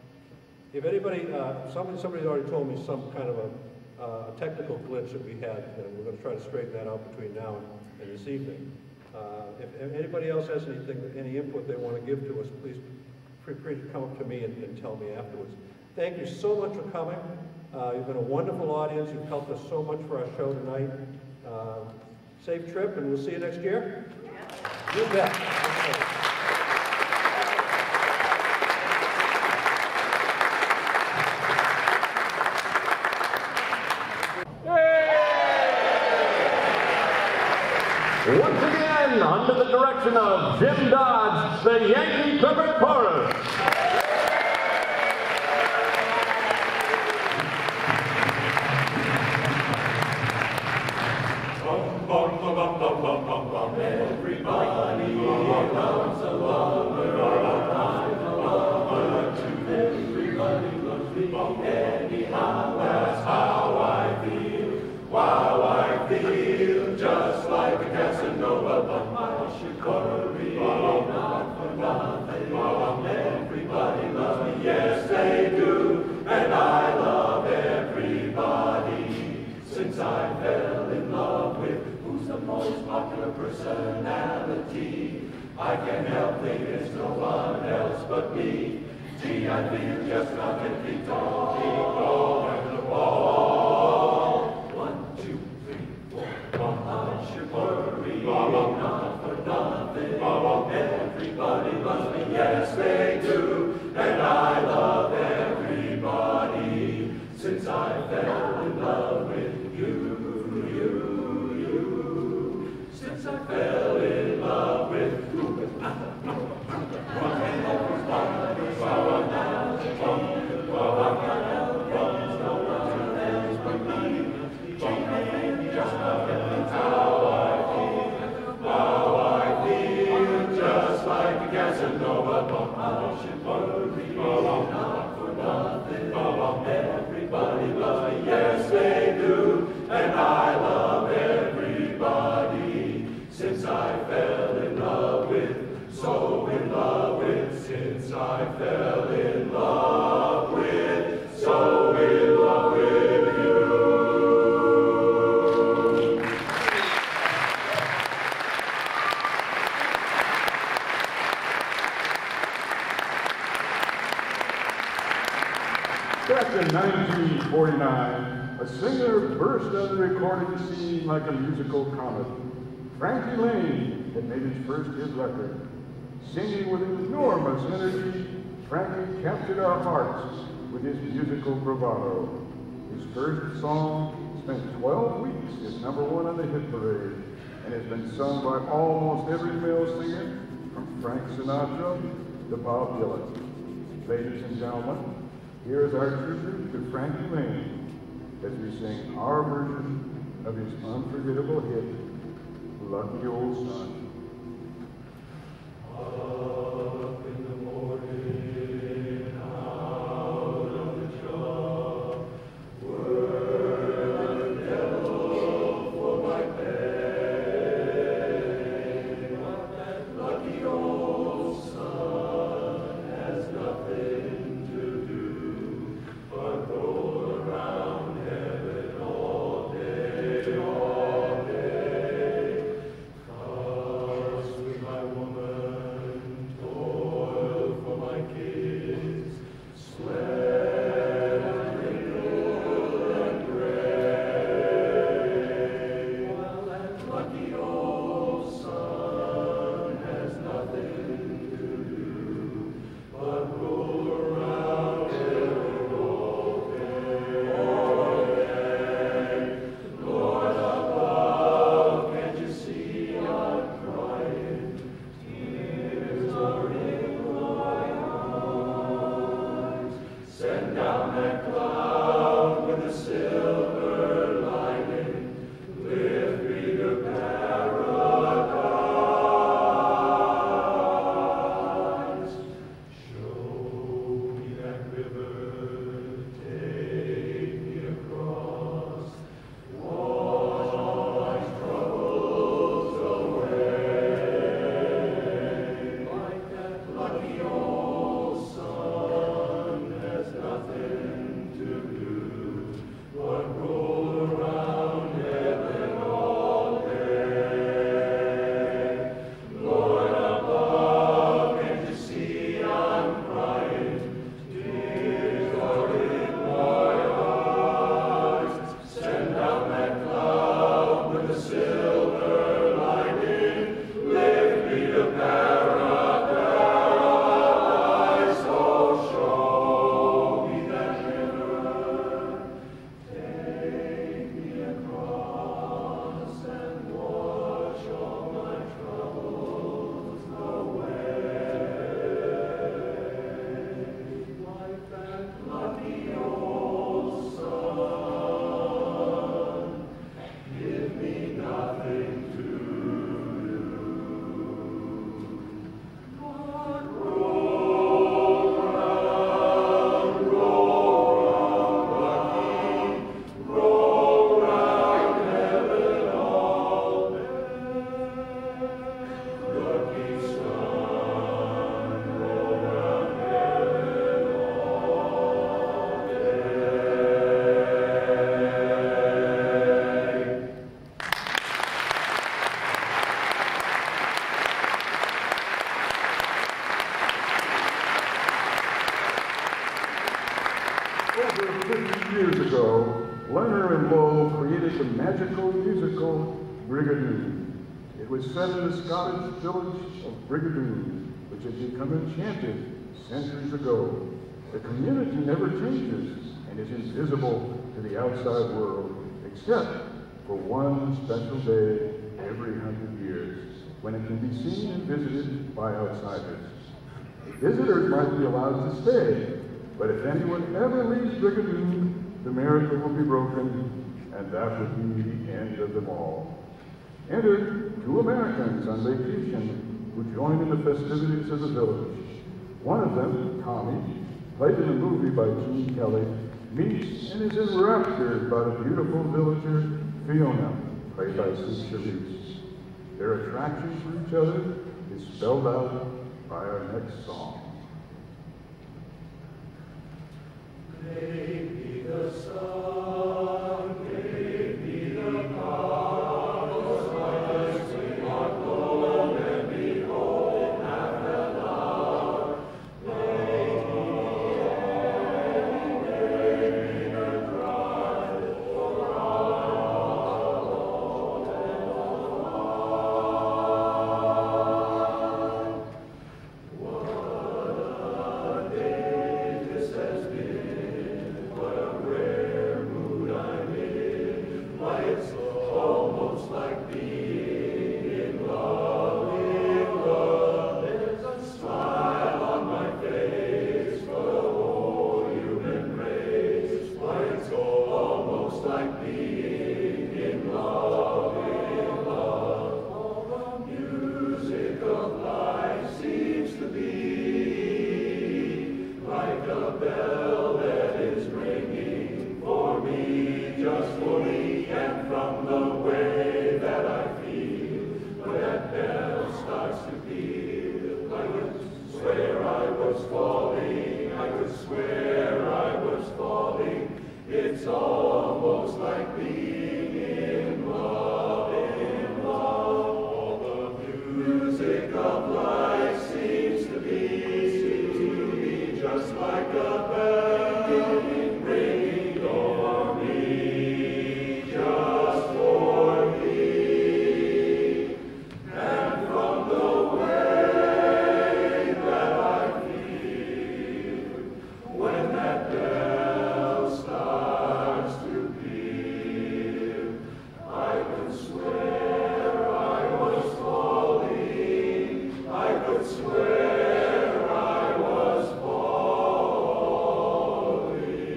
Speaker 2: if anybody, uh, somebody, somebody's already told me some kind of a, uh, a technical glitch that we had, and we're going to try to straighten that out between now and, and this evening. Uh, if, if anybody else has anything, any input they want to give to us, please feel free to come up to me and, and tell me afterwards. Thank you so much for coming. Uh, you've been a wonderful audience. You've helped us so much for our show tonight. Uh, safe trip, and we'll see you next year. You bet. Okay.
Speaker 1: Once again, under the direction of Jim Dodge, the Yankee Clipper Chorus.
Speaker 4: Everybody loves a lover, I'm a lover too. Everybody loves me, anyhow, that's how I feel. Wow, I feel just like a Casanova, but I should worry not for nothing. Everybody loves me, yes they do, and I love everybody. Since I fell in love with who's the most popular personality, I can't help thinking it's no one else but me. Gee, I feel just not ten feet tall, keep going the ball. One, two, three, four. I should worry not for nothing. Everybody loves me. yes they do, and I love everybody, since I fell in love with you, you, you, since I fell in love with you. Everybody loves me, yes they do, and I love everybody, since I fell in love with, so in love with, since I fell in love with, so in love with you.
Speaker 3: Back in nineteen forty-nine, a singer burst on the recording scene like a musical comet. Frankie Lane had made his first hit record. Singing with enormous energy, Frankie captured our hearts with his musical bravado. His first song spent twelve weeks as number one on the hit parade and has been sung by almost every male singer, from Frank Sinatra to Bob Dylan. Ladies and gentlemen, here is our tribute to Frankie Lane as we sing our version of his unforgettable hit, Lucky Old Son.
Speaker 4: Up in the morning, out on the job, work the devil for my pay. That lucky old son has nothing to do but roll around heaven all day, all day. Cause with my woman, toil for my kids, sweat and wrinkle and gray. While that lucky old son has nothing to do but roll around heaven all day, all day. Lord above, can't you see I'm crying? Tears are in my eyes. Send down that cloud with a silver lining. Lift me to paradise. Show me that river, take me across. Wash all my troubles away. Like that lucky old son has nothing to do but roll around heaven all day. Lord above, can't you see I'm crying? Tears are in my eyes. Send down that cloud with a silver lining. Lift me to paradise. Oh, show me that river. Take me across and wash all my troubles away. Like that lucky old son, give me nothing to do but roll round, roll round, lucky, roll round heaven all day. Lucky son, roll round heaven all day.
Speaker 3: Over fifty years ago, Lerner and Lowe created the magical musical Brigadoon. It was set in the Scottish village of Brigadoon, which had become enchanted centuries ago. The community never changes and is invisible to the outside world, except for one special day every hundred years, when it can be seen and visited by outsiders. Visitors might be allowed to stay, but if anyone ever leaves Brigadoon, the miracle will be broken, and that would be the end of them all. Enter two Americans on vacation who join in the festivities of the village. One of them, Tommy, played in a movie by Gene Kelly, meets and is enraptured by the beautiful villager, Fiona, played by Sue Charisse. Their attraction for each other is spelled out by our next song.
Speaker 4: Maybe the sun, maybe the clouds, as we are home and behold half an hour. Maybe the drive for all alone and What a day this has been. What a rare mood I'm in. Why, it's almost like being in love, in love. There's a smile on my face for the whole human race. Why, it's almost like being in love, in love. All the music of life seems to be like a bell that is ringing for me, just for me, and from the way that I feel when that bell starts to peal, I could swear I was falling, I could swear I was falling. It's almost like being in love, in love. All the music of life seems to be, seems to be just like a bell ringing over me, just for me. And from the way that I feel when that bell starts to peal, I could swear I was falling, I could swear I was falling.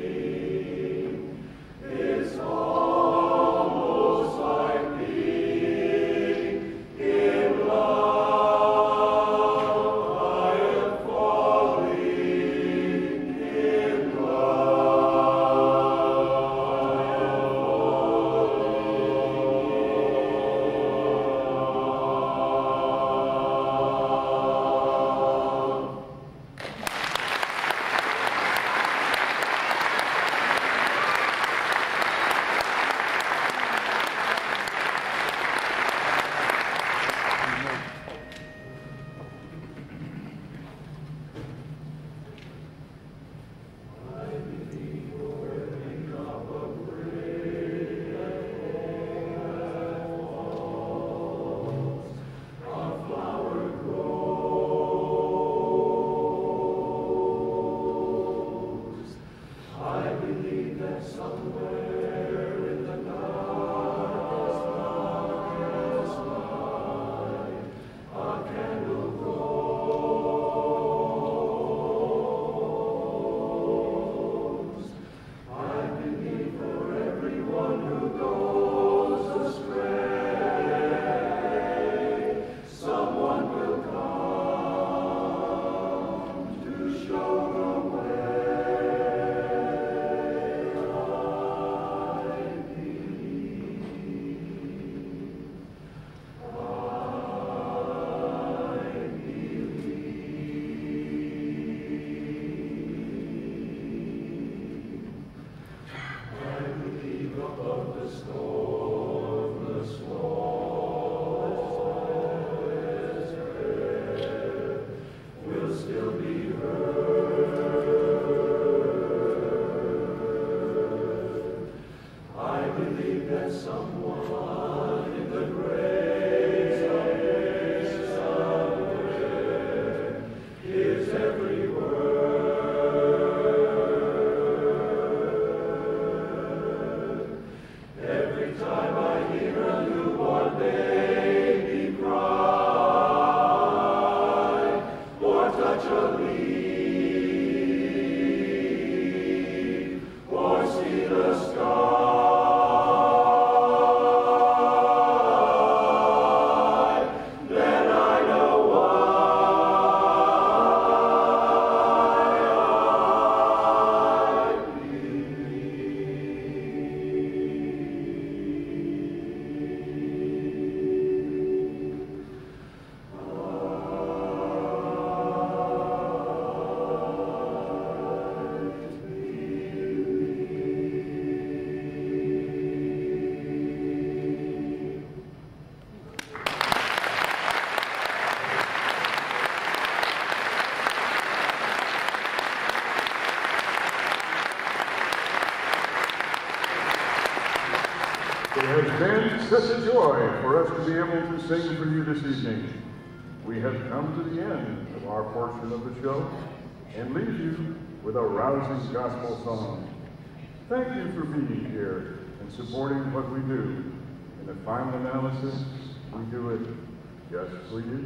Speaker 3: joy for us to be able to sing for you this evening. We have come to the end of our portion of the show and leave you with a rousing gospel song. Thank you for being here and supporting what we do. In the final analysis, we do it just for you.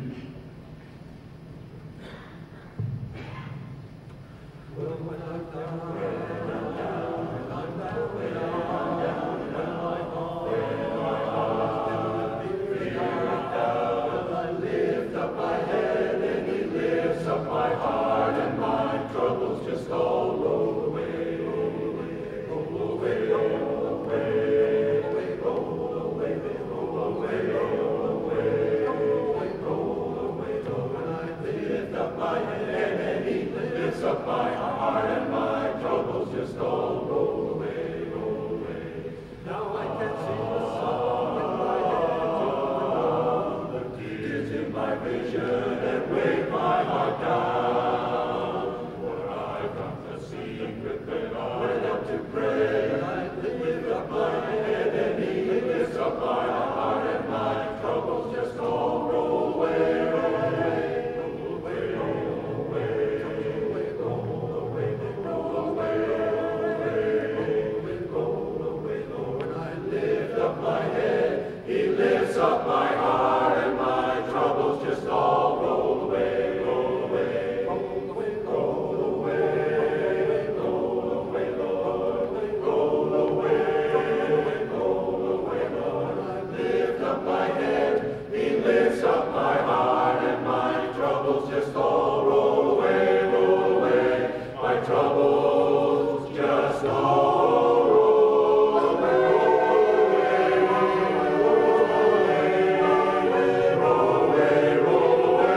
Speaker 4: Well, when I'm down, when I'm down, when I'm down, when I'm down, when I'm on, when I'm down, I lift up my head and He lifts up my heart, and my troubles just all roll away, roll away, roll away, roll away, roll away, roll away, roll away, roll away, when I lift up my head and He lifts up my heart, and my troubles just all roll away, roll away. Now I can sing the song in my head, the tears in my vision, and weigh my heart down. For I've got the secret when I went up to pray, and I lift up my head, and He lifts up my heart, and my troubles just all roll away, roll away, roll away, roll away, roll away, roll away, roll away, Lord. When I lift up my head, He lifts up my heart, and my troubles just all roll away, roll away, roll away, roll away, roll away, Lord, roll away, roll away, Lord. I lift up my head, He lifts up my heart, and my troubles just all roll away, roll away, my troubles just all roll away, roll away, roll away.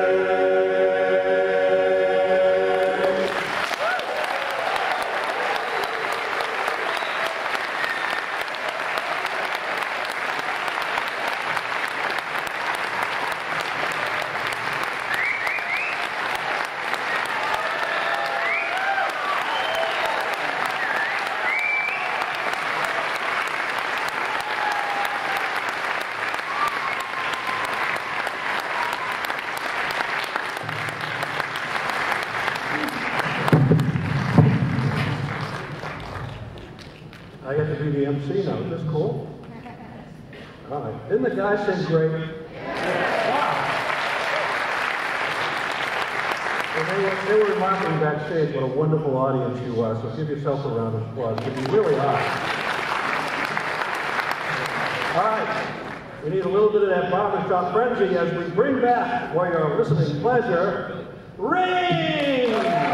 Speaker 2: I get to be the M C now. Is this cool? All right. Didn't the guy sing great? Wow. And they, were, they were remarking backstage what a wonderful audience you are, so give yourself a round of applause, because you really are. All right. We need a little bit of that barbershop frenzy as we bring back, for your listening pleasure, Ring!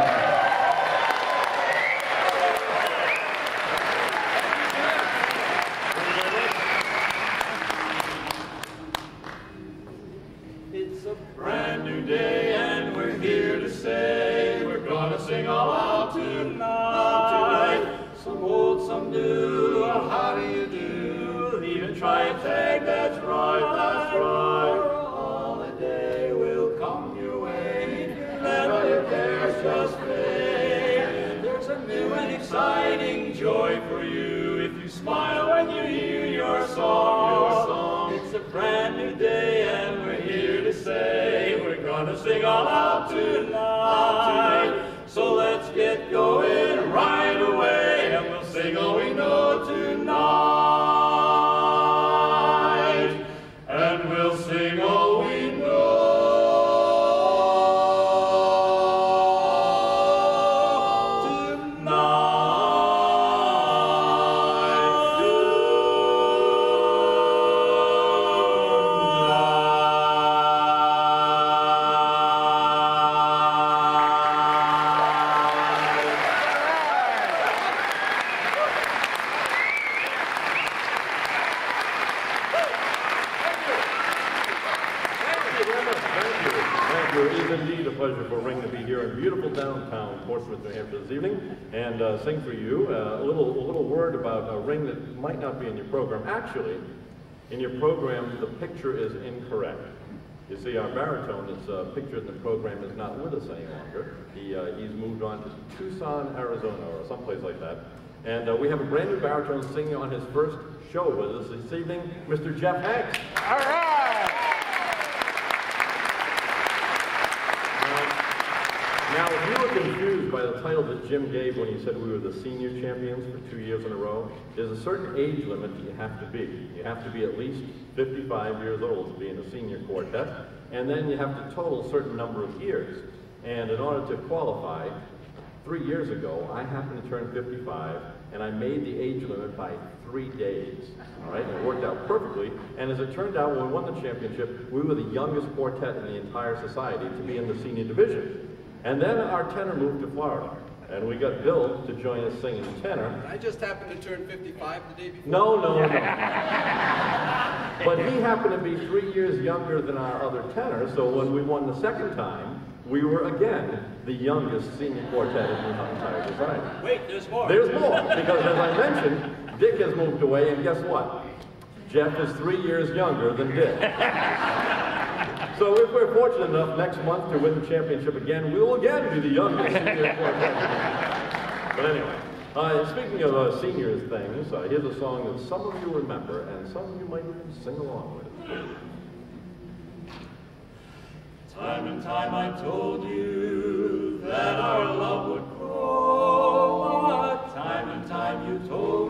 Speaker 4: It's a brand new day, and we're here to say we're gonna sing all out tonight. Some old, some new, a how do you do? Even try and take, that's right, that's right. For a holiday will come your way, let all your cares just fade. There's a new and exciting joy for you if you smile when you hear your song. Your song. It's a brand new day, and we're here to say we're gonna sing all out tonight. So let's get going right away, and we'll sing all we know tonight. And we'll sing all we know
Speaker 9: downtown Portsmouth, New Hampshire this evening, and uh, sing for you uh, a little a little word about a ring that might not be in your program. Actually, in your program, the picture is incorrect. You see, our baritone that's uh, pictured in the program is not with us any longer. He, uh, he's moved on to Tucson, Arizona, or someplace like that. And uh, we have a brand new baritone singing on his first show with us this evening, Mister Jeff Hanks.
Speaker 6: All right!
Speaker 9: Now, if you were confused by the title that Jim gave when he said we were the senior champions for two years in a row, there's a certain age limit that you have to be. You have to be at least fifty-five years old to be in a senior quartet, and then you have to total a certain number of years. And in order to qualify, three years ago, I happened to turn fifty-five, and I made the age limit by three days. All right, and it worked out perfectly. And as it turned out, when we won the championship, we were the youngest quartet in the entire society to be in the senior division. And then our tenor moved to Florida, and we got Bill to join us singing tenor.
Speaker 10: I just happened to turn fifty-five the day before.
Speaker 9: No, no, no. But he happened to be three years younger than our other tenor, so when we won the second time, we were again the youngest senior quartet in the entire society.
Speaker 10: Wait, there's more.
Speaker 9: There's more, because as I mentioned, Dick has moved away, and guess what? Jeff is three years younger than Dick. So if we're fortunate enough next month to win the championship again, we will again be the youngest senior quartet. But anyway, uh, speaking of uh, seniors things, uh, here's a song that some of you remember, and some of you might even sing along with.
Speaker 4: Time and time I told you that our love would grow, but time and time you told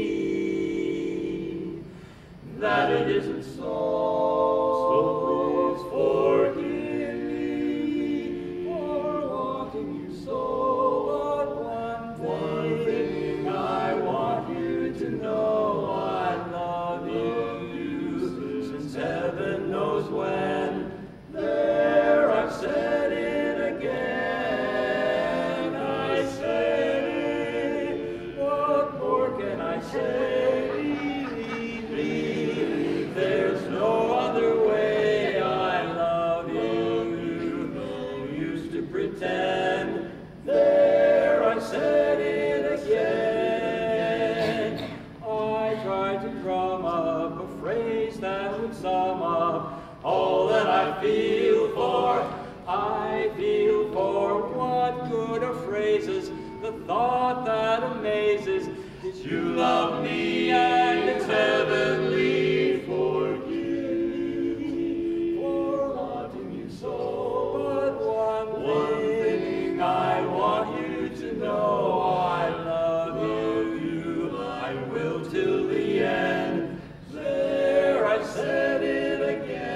Speaker 4: me that it isn't so. So please forgive me for wanting you so, but one thing, one thing I want you to know, I love you since heaven knows when. There I've said it again, I said it, what more can I say? Believe me, there's no other way. I love you, you used to pretend. There I said it again. I tried to drum up a phrase that would sum up all that I feel for. I feel for what good are phrases, the thought that amazes is you love me and it's heavenly. Forgive me for wanting you so, but one, one thing I want you to know, I love you, you, I will till the end. There I said it again.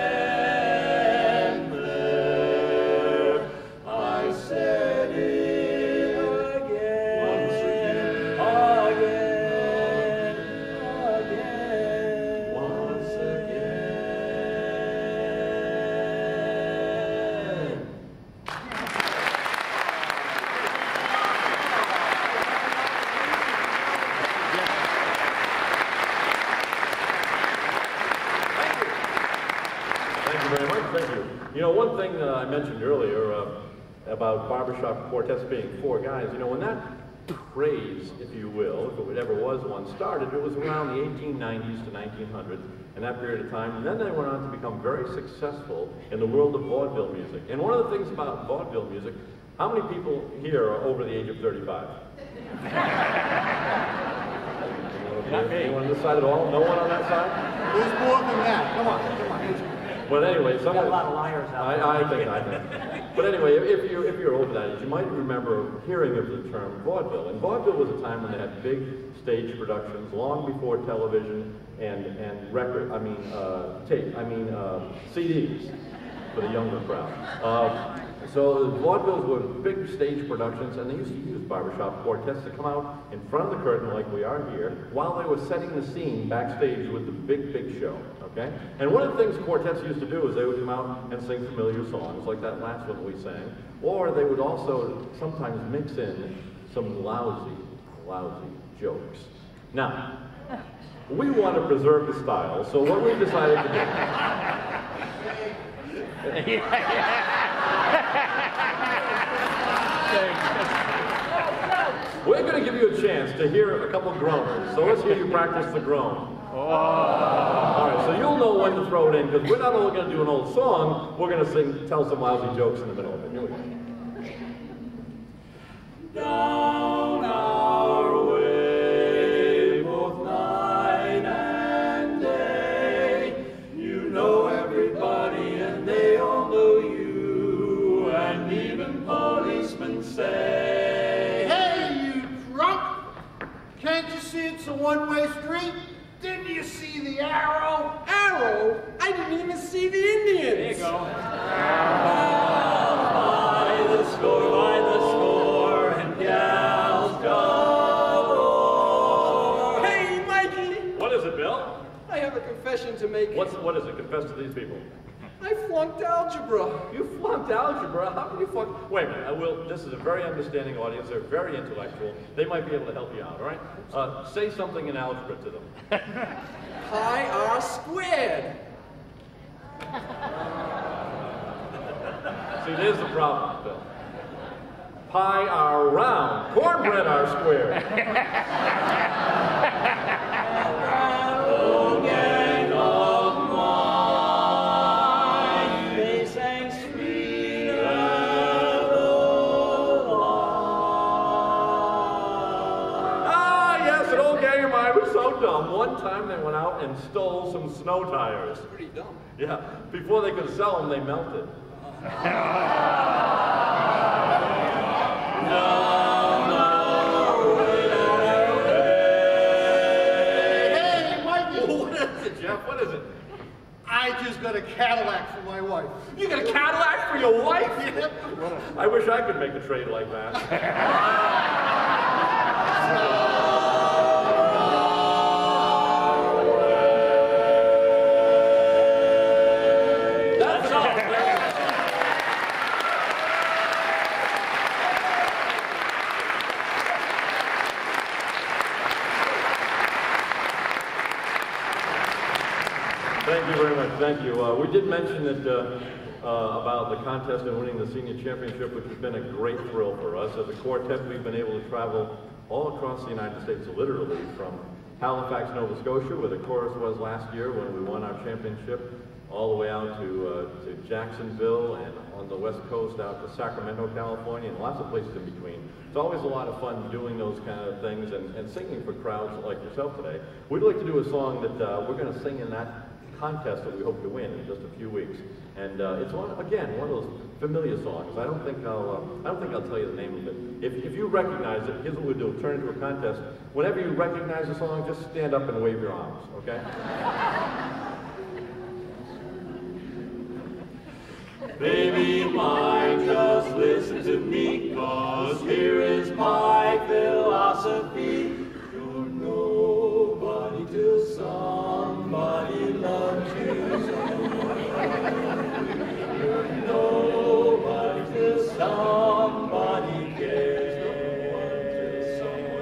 Speaker 9: You know, one thing uh, I mentioned earlier uh, about barbershop quartets being four guys, you know, when that craze, if you will, if it ever was one, started, it was around the eighteen nineties to nineteen hundred, in that period of time, and then they went on to become very successful in the world of vaudeville music. And one of the things about vaudeville music, how many people here are over the age of thirty-five? Not me. Anyone on this side at all? No one on that side?
Speaker 10: Who's more than that? Come on, come on.
Speaker 9: But anyway, some
Speaker 11: got a lot of liars out there.
Speaker 9: I, I think, I think. But anyway, if you if you're over that age, you might remember hearing of the term vaudeville. And vaudeville was a time when they had big stage productions, long before television and and record. I mean uh, tape. I mean uh, C Ds for the younger crowd. Uh, so the vaudevilles were big stage productions, and they used to use barbershop quartets to come out in front of the curtain like we are here, while they were setting the scene backstage with the big, big show. Okay? And one of the things quartets used to do is they would come out and sing familiar songs, like that last one we sang, or they would also sometimes mix in some lousy, lousy jokes. Now, we want to preserve the style, so what we've decided to do... We're going to give you a chance to hear a couple groaners, so let's hear you practice the groan. Oh. All right, so you'll know when to throw it in, because we're not only going to do an old song, we're going to sing, tell some lousy jokes in the middle of it. Here we go. Down our way.
Speaker 10: one-way street?
Speaker 11: Didn't you see the arrow?
Speaker 10: Arrow? I didn't even see the Indians.
Speaker 11: There you go.
Speaker 4: By the score, by the score, and gals galore.
Speaker 10: Hey, Mikey!
Speaker 9: What is it, Bill?
Speaker 10: I have a confession to make.
Speaker 9: What's, what is it? Confess to these people.
Speaker 10: I flunked algebra.
Speaker 9: You flunked algebra? How can you flunk? Wait a minute. I will. This is a very understanding audience. They're very intellectual. They might be able to help you out, all right? Uh, say something in algebra to them.
Speaker 10: Pi r squared.
Speaker 9: See, there's the problem, Bill. Pi r round. Cornbread r squared.
Speaker 4: Oh, gang of mine, they sang sweet Avalon.
Speaker 9: Ah, yes, an old gang of mine was so dumb. One time they went out and stole some snow tires.
Speaker 10: That's pretty dumb.
Speaker 9: Yeah, before they could sell them, they melted.
Speaker 11: Hey, Mikey!
Speaker 9: What is it, Jeff? What is it?
Speaker 11: I just got a Cadillac for my wife.
Speaker 9: You got a Cadillac for your wife?
Speaker 11: Yep.
Speaker 9: I wish I could make a trade like that. That's all. Thank you very much. Thank you. Uh, we did mention that uh, uh, about the contest and winning the senior championship, which has been a great thrill for us. As a quartet, we've been able to travel all across the United States, literally from Halifax, Nova Scotia, where the chorus was last year when we won our championship, all the way out to, uh, to Jacksonville, and on the West Coast out to Sacramento, California, and lots of places in between. It's always a lot of fun doing those kind of things and, and singing for crowds like yourself today. We'd like to do a song that uh, we're going to sing in that contest that we hope to win in just a few weeks, and uh, it's one again one of those familiar songs. I don't think I'll uh, I don't think I'll tell you the name of it. If if you recognize it, here's what we'll do: turn it into a contest. Whenever you recognize the song, just stand up and wave your arms, okay?
Speaker 4: Baby mine, just listen to me, 'cause here is my philosophy. You're nobody till somebody loves you. You're nobody till somebody cares.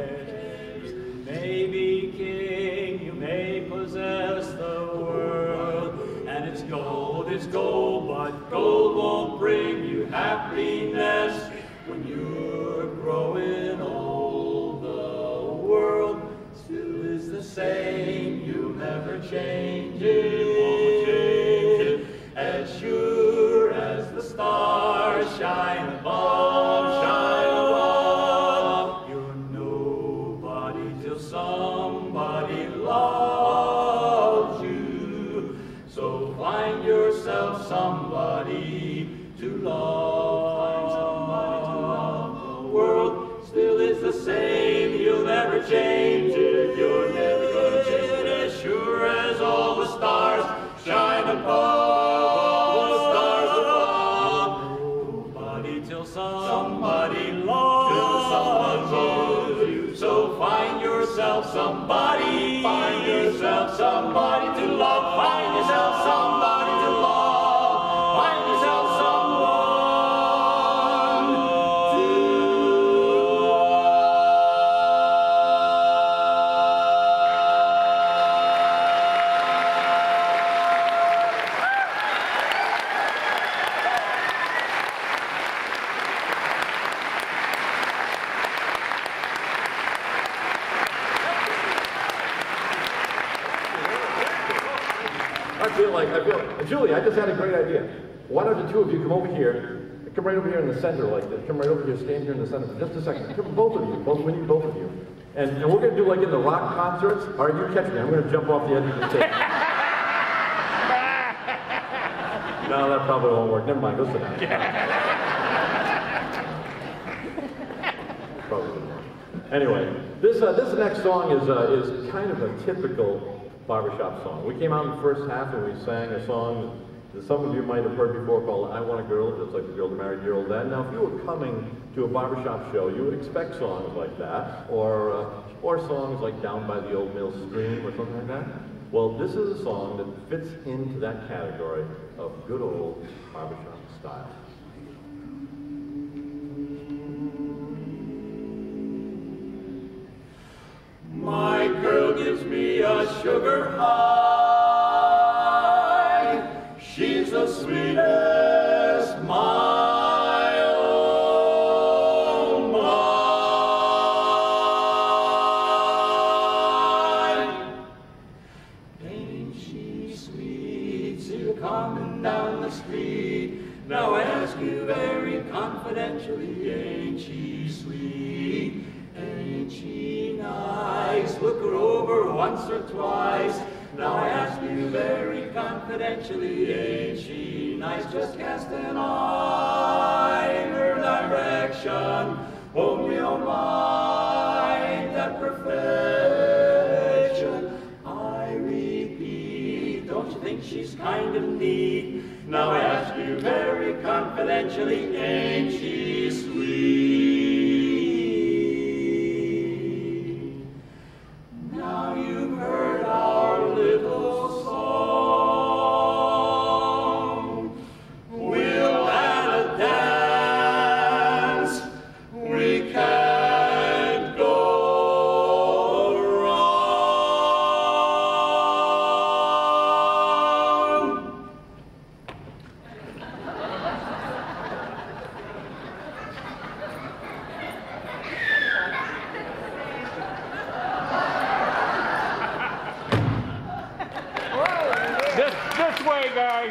Speaker 4: Maybe king, you may possess the world, and it's gold, it's gold, but gold won't bring you happiness. When you're growing old, the world still is the same. You'll never change it, won't change it. As sure as the stars shine above, shine above. You're nobody till somebody loves you. So find yourself somebody to love. Somebody to love. The world still is the same. You'll never change it. You're never gonna change it. As sure as all the stars shine above, the stars above. Nobody till somebody loves, till someone loves you. So find yourself somebody. Find yourself somebody to love. Find yourself somebody to love. Find yourself someone to
Speaker 9: I feel like, I feel, Julie, I just had a great idea. Why don't the two of you come over here, come right over here in the center like this, come right over here, stand here in the center for just a second. Come, both of you, both, we need both of you. And, and we're gonna do like in the rock concerts. All right, you catch me, I'm gonna jump off the edge of the stage. No, that probably won't work. Never mind, go sit down. Probably won't work. Anyway, this uh, this next song is uh, is kind of a typical barbershop song. We came out in the first half and we sang a song that some of you might have heard before called "I Want a Girl," just like the girl that married your old dad. Now, if you were coming to a barbershop show, you would expect songs like that, or uh, or songs like "Down by the Old Mill Stream" or something like that. Well, this is a song that fits into that category of good old barbershop style.
Speaker 4: My girl gives me a sugar high. She's the sweetest, my own mine. Ain't she sweet? See her coming down the street. Now I ask you very confidentially, ain't she sweet? Ain't she nice? Look her over once or twice. Now I ask you very confidentially, ain't she nice? Just cast an eye in her direction. Hold me on mind that perfection. I repeat, don't you think she's kind of neat? Now I ask you very confidentially, ain't she sweet? Now you've heard our little song. We'll add a dance. We can't go wrong.
Speaker 6: This, this way, guys.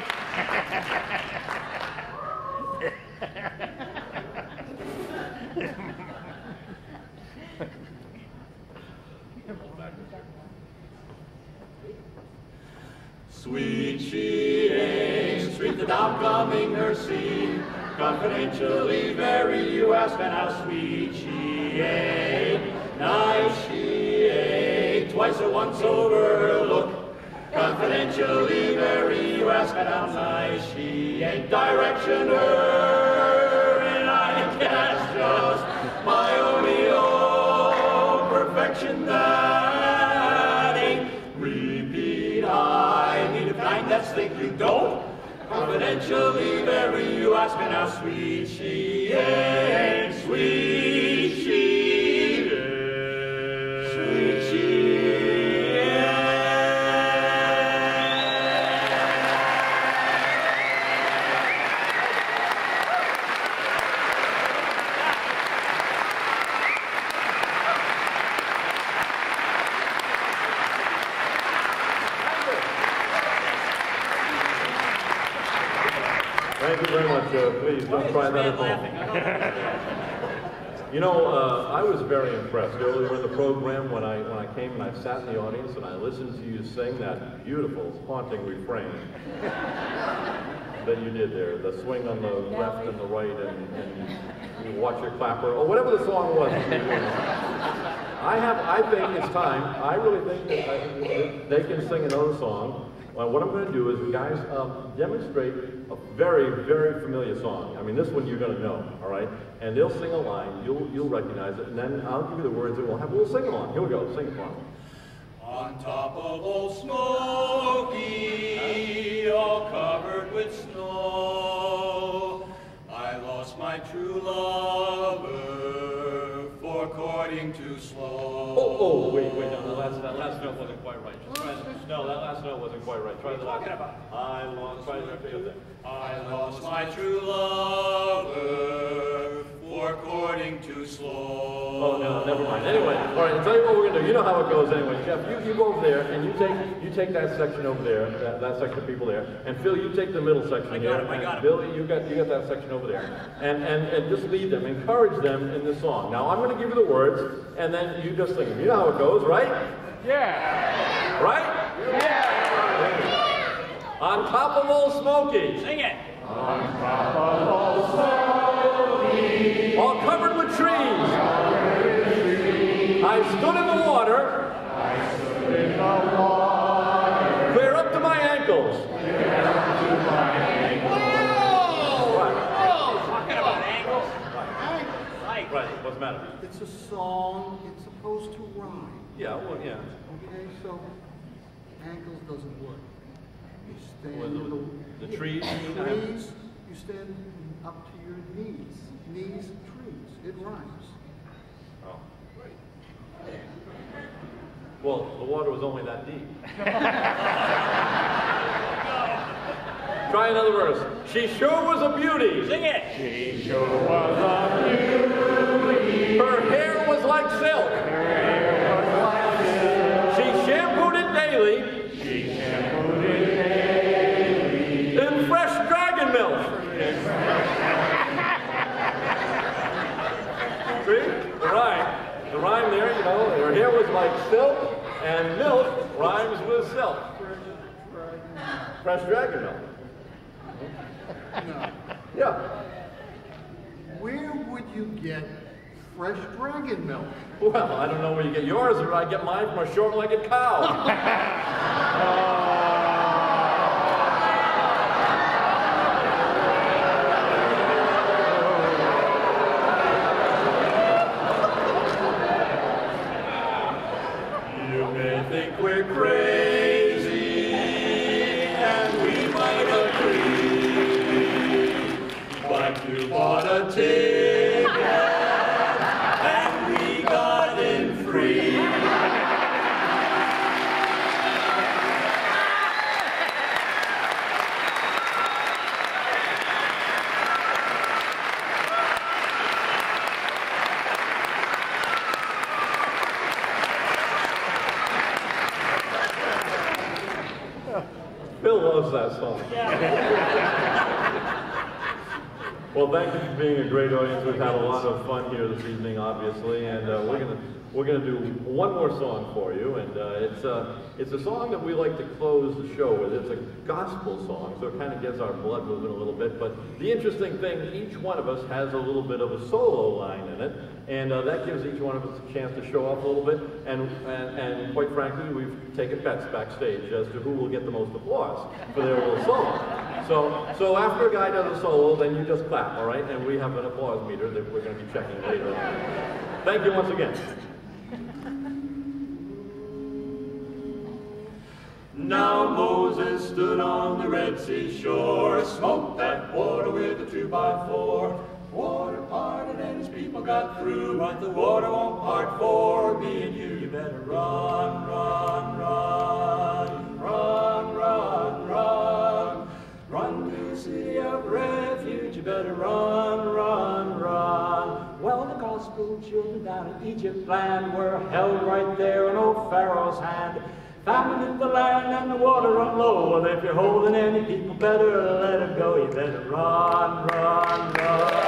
Speaker 4: Sweet she ain't, sweet the downcoming her seat. Confidentially very you ask, and how sweet she ain't. Nice she ain't, twice or once over her look. Confidentially very you ask, and how nice she ain't. Direction her, and I catch just my only own perfection that ain't. Repeat, I need a kind that's think you don't. Confidentially very you ask, and how sweet she ain't. Sweet she ain't. Sweet she
Speaker 9: Thank you very much. Uh, please don't try that at home. You know, uh, I was very impressed earlier in the program when I when I came and I sat in the audience and I listened to you sing that beautiful, haunting refrain that you did there. The swing on the left and the right, and, and you watch your clapper, or whatever the song was. I have. I think it's time. I really think that, I, that they can sing another song. Well, what I'm going to do is, guys, um, demonstrate a very, very familiar song. I mean, this one you're going to know, all right? And they'll sing a line, you'll you'll recognize it, and then I'll give you the words, and we'll have a little sing-along. Here we go, sing it for me.
Speaker 4: On top of Old Smoky, all covered with snow, I lost my true lover for courting too slow.
Speaker 9: Oh, oh, wait, wait, no, the last, that last note wasn't quite right. Just try the, no, that last note wasn't quite right. Try the last note. I lost, try the other.
Speaker 4: I lost my true lover for courting too slow.
Speaker 9: Oh, no, never mind. Anyway, all right, I'll tell you what we're going to do. You know how it goes anyway. Jeff, you, you go over there, and you take you take that section over there, that, that section of people there. And Phil, you take the middle section
Speaker 4: I
Speaker 9: here.
Speaker 4: got it, I got it.
Speaker 9: Bill, you got, you got that section over there. And, and, and just lead them, encourage them in the song. Now, I'm going to give you the words, and then you just sing them. You know how it goes, right?
Speaker 6: Yeah.
Speaker 9: Right?
Speaker 6: Yeah.
Speaker 9: On top of Old Smoky.
Speaker 4: Sing it.
Speaker 6: On top of Old Smoky,
Speaker 9: all covered with trees.
Speaker 6: covered with trees.
Speaker 9: matter?
Speaker 11: It's a song. It's supposed to rhyme.
Speaker 9: Yeah, well, yeah.
Speaker 11: Okay, so ankles doesn't work. You stand
Speaker 9: Well,
Speaker 11: in
Speaker 9: the-
Speaker 11: the,
Speaker 9: the
Speaker 11: yeah,
Speaker 9: trees,
Speaker 11: trees. You stand up to your knees. Knees, trees. It rhymes.
Speaker 9: Oh, right. Well, the water was only that deep. Try another verse. She sure was a beauty. Sing it.
Speaker 6: She sure was a beauty.
Speaker 9: Her hair was like silk.
Speaker 6: Her hair was like silk.
Speaker 9: She shampooed it daily.
Speaker 6: She shampooed it daily.
Speaker 9: In fresh dragon milk. See? The rhyme. The rhyme there, you know, her hair was like silk, and milk rhymes with silk. Fresh dragon milk.
Speaker 11: No.
Speaker 9: Yeah.
Speaker 11: Where would you get fresh dragon milk?
Speaker 9: Well, I don't know where you get yours, or I get mine from a short-legged cow.
Speaker 4: You may think we're crazy, and we might agree, but you bought a ticket, and we got in free.
Speaker 9: Bill loves that song. Well, thank you for being a great audience. We've had a lot of fun here this evening, obviously, and uh, we're gonna we're gonna do one more song for you, and uh, it's a it's a song that we like to close the show with. It's a gospel song, so it kind of gets our blood moving a little bit. But the interesting thing, each one of us has a little bit of a solo line in it, and uh, that gives each one of us a chance to show off a little bit. And and, and quite frankly, we've taken bets backstage as to who will get the most applause for their little solo. So, so after a guy does a solo, then you just clap, all right? And we have an applause meter that we're going to be checking later on. Thank you once again.
Speaker 4: Now Moses stood on the Red Sea shore, smote that water with a two by four. Water parted and his people got through, but the water won't part for me and you. You better run, run, run, run, run, run. Run to the city of refuge, you better run, run, run. Well, the gospel children down in Egypt land were held right there in old Pharaoh's hand. Famine in the land and the water run low. Well, if you're holding any people, better let them go. You better run, run, run.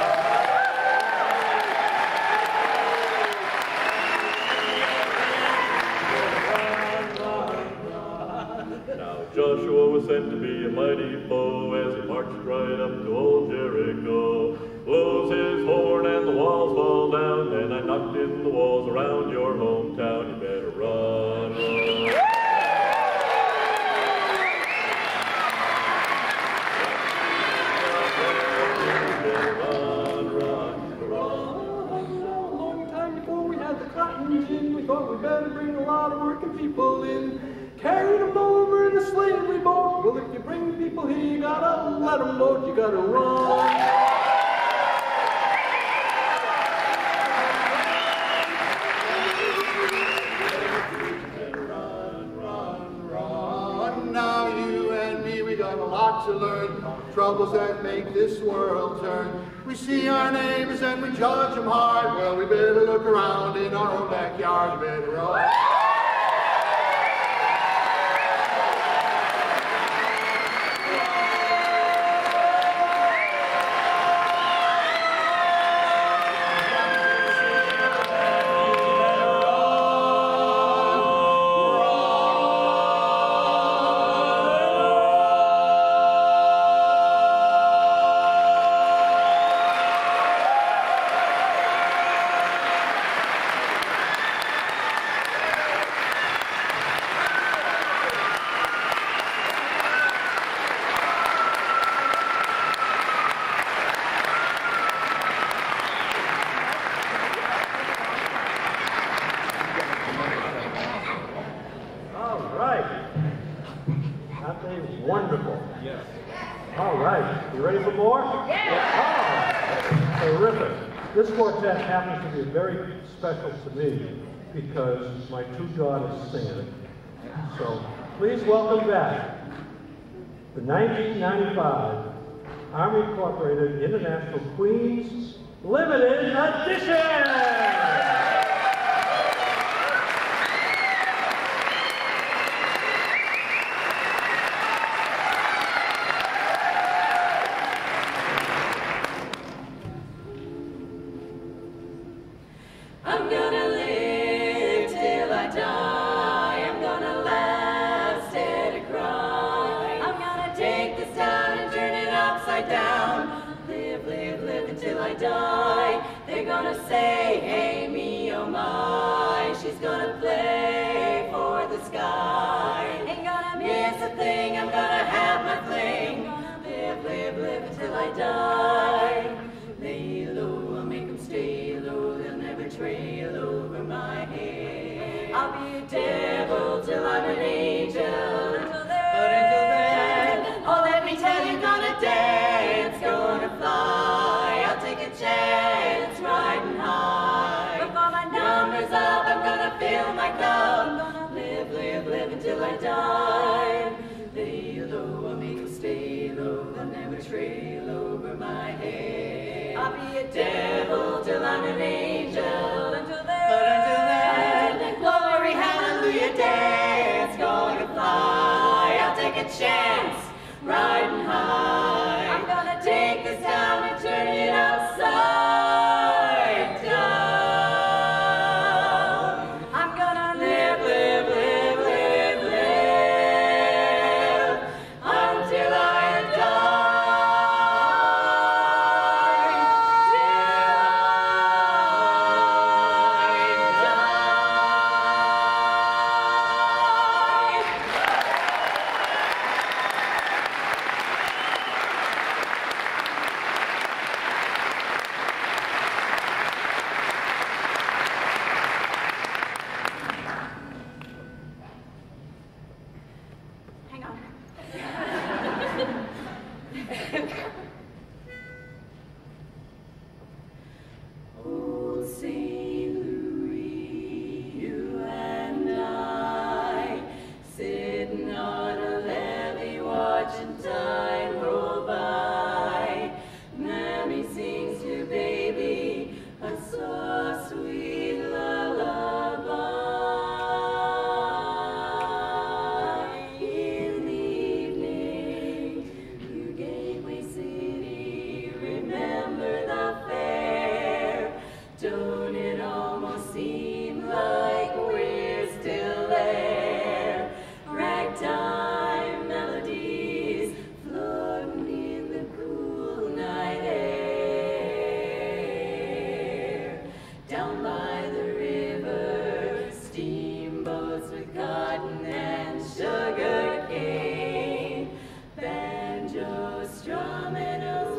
Speaker 9: Joshua was sent to be a mighty foe as he marched right up to old Jericho. Blows his horn and the walls fall down, and I knocked in the walls around your hometown. You better run, run.
Speaker 10: Run, run, run. A long time before we had the cotton gin, we thought we'd better bring a lot of working people in. Carried them over in a slavery boat. Well, if you bring people here, you gotta let them load, you gotta run.
Speaker 11: Run, run, run. Now you and me, we got a lot to learn. Troubles that make this world turn. We see our neighbors and we judge them hard. Well, we better look around in our own backyard. We better run.
Speaker 2: this quartet happens to be very special to me because my two daughters sing it. So please welcome back the nineteen ninety-five Army Incorporated International Queens Limited Edition!
Speaker 12: I'm gonna live till I die. I'm gonna laugh instead of cry. I'm gonna take this town and turn it upside down. Live, live, live until I die. They're gonna say, hey me, oh my. She's gonna play for the sky. Ain't gonna miss a thing, I'm gonna have my fling. Live, live, live until I die. Lay low, I'll make them stay low. They'll never trail over my head. I'll be a devil till I'm an angel. Until then, but until then, oh, let me tell you, gonna dance, gonna fly. I'll take a chance, riding high. Before my number's up, I'm gonna fill my cup. Live, live, live until I die. Lay low, I'll make them stay low. They'll never trail over my head. I'll be a devil till I'm an angel. Until then, but until then, glory, hallelujah, dance, gonna fly. I'll take a chance, riding high. I'm gonna take this town and turn it upside down. I'm gonna live, live, live, live, live until I die. Hang on. Old Saint Louis, you and I, sitting on a levee watching time roll by. Mammy sings to baby a soft, sweet lullaby. In the evening, you Gateway City, remember the fair. Don't it almost seem like we're still there? Ragtime melodies floating in the cool night air. Down by the river, steamboats with cotton and sugar cane, banjo strumming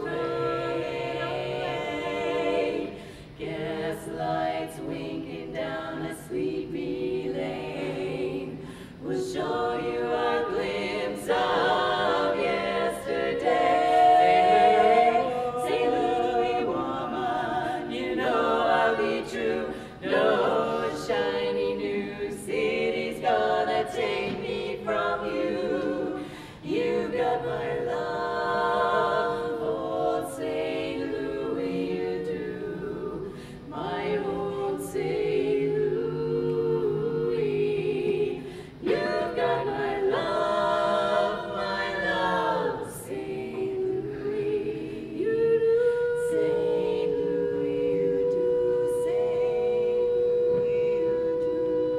Speaker 12: away, gaslights winking down a sleepy lane. We'll show you a glimpse of yesterday. Saint Louis woman, you know I'll be true. No shiny new city's gonna take me from you. You got my love, old Saint Louis, you do. My old Saint Louis, you've got my love, my love, Saint Louis, you do. Saint Louis, you do. Saint Louis, you do.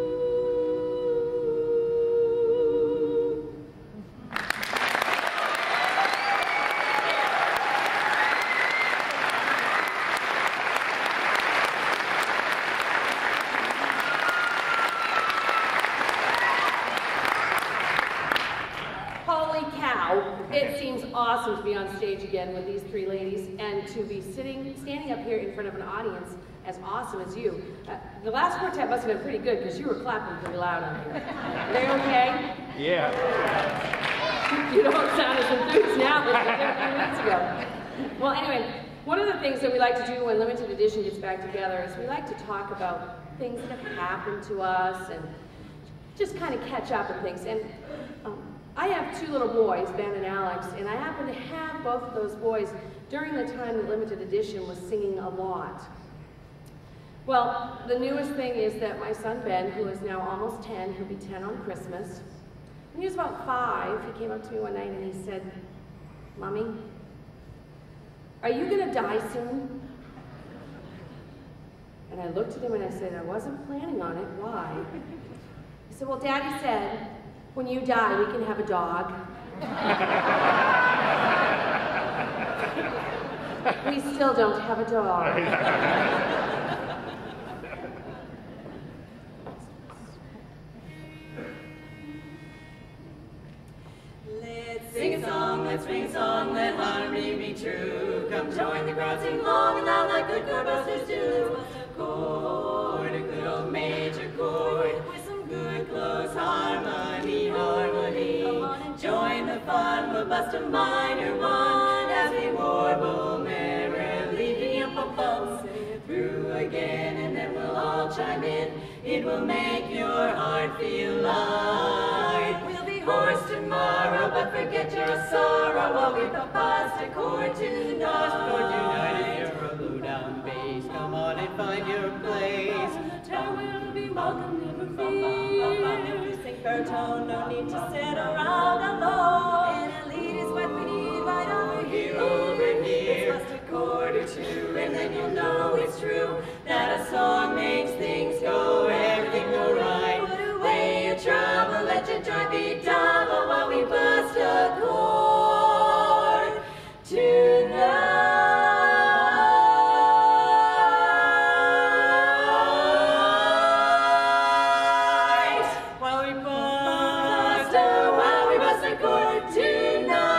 Speaker 13: Holy cow, it seems awesome to be on stage again with these three ladies and to be sitting, standing up here in front of an audience as awesome as you. Uh, the last quartet must have been pretty good because you were clapping pretty loud on here. Are they okay?
Speaker 14: Yeah.
Speaker 13: You don't sound as enthused now as you did a few minutes ago. Well, anyway, One of the things that we like to do when Limited Edition gets back together is we like to talk about things that have happened to us and just kind of catch up and things. And um, I have two little boys, Ben and Alex, and I happen to have both of those boys during the time that Limited Edition was singing a lot. Well, the newest thing is that my son Ben, who is now almost ten, he'll be ten on Christmas, when he was about five, he came up to me one night and he said, "Mommy, are you going to die soon?" And I looked at him and I said, "I wasn't planning on it. Why?" He said, "Well, Daddy said, when you die, we can have a dog." We still don't have a dog.
Speaker 12: Let's sing a song, let's sing a song, let harmony be true. Come join the crowd, sing long and loud like good chordbusters do. Chord, a good old major chord, with some good close harmony, harmony. Come on and join the fun, we'll bust a minor one as we warble merrily, up a bump through again, and then we'll all chime in. It will make your heart feel light. We'll be hoarse tomorrow, but forget your sorrow while we bust a chord tonight. Bust a chord tonight. If you're a low down bass, come on and find your place. The town will be welcome, never fear. If you sing baritone, no need to sit around alone. And a lead is what we need right over here, over here. Bust a chord or two, and then you'll know it's true that a song makes things go, everything go right. Put away your trouble, let your joy be double while we bust a chord tonight. While we bust a, while we bust a chord tonight.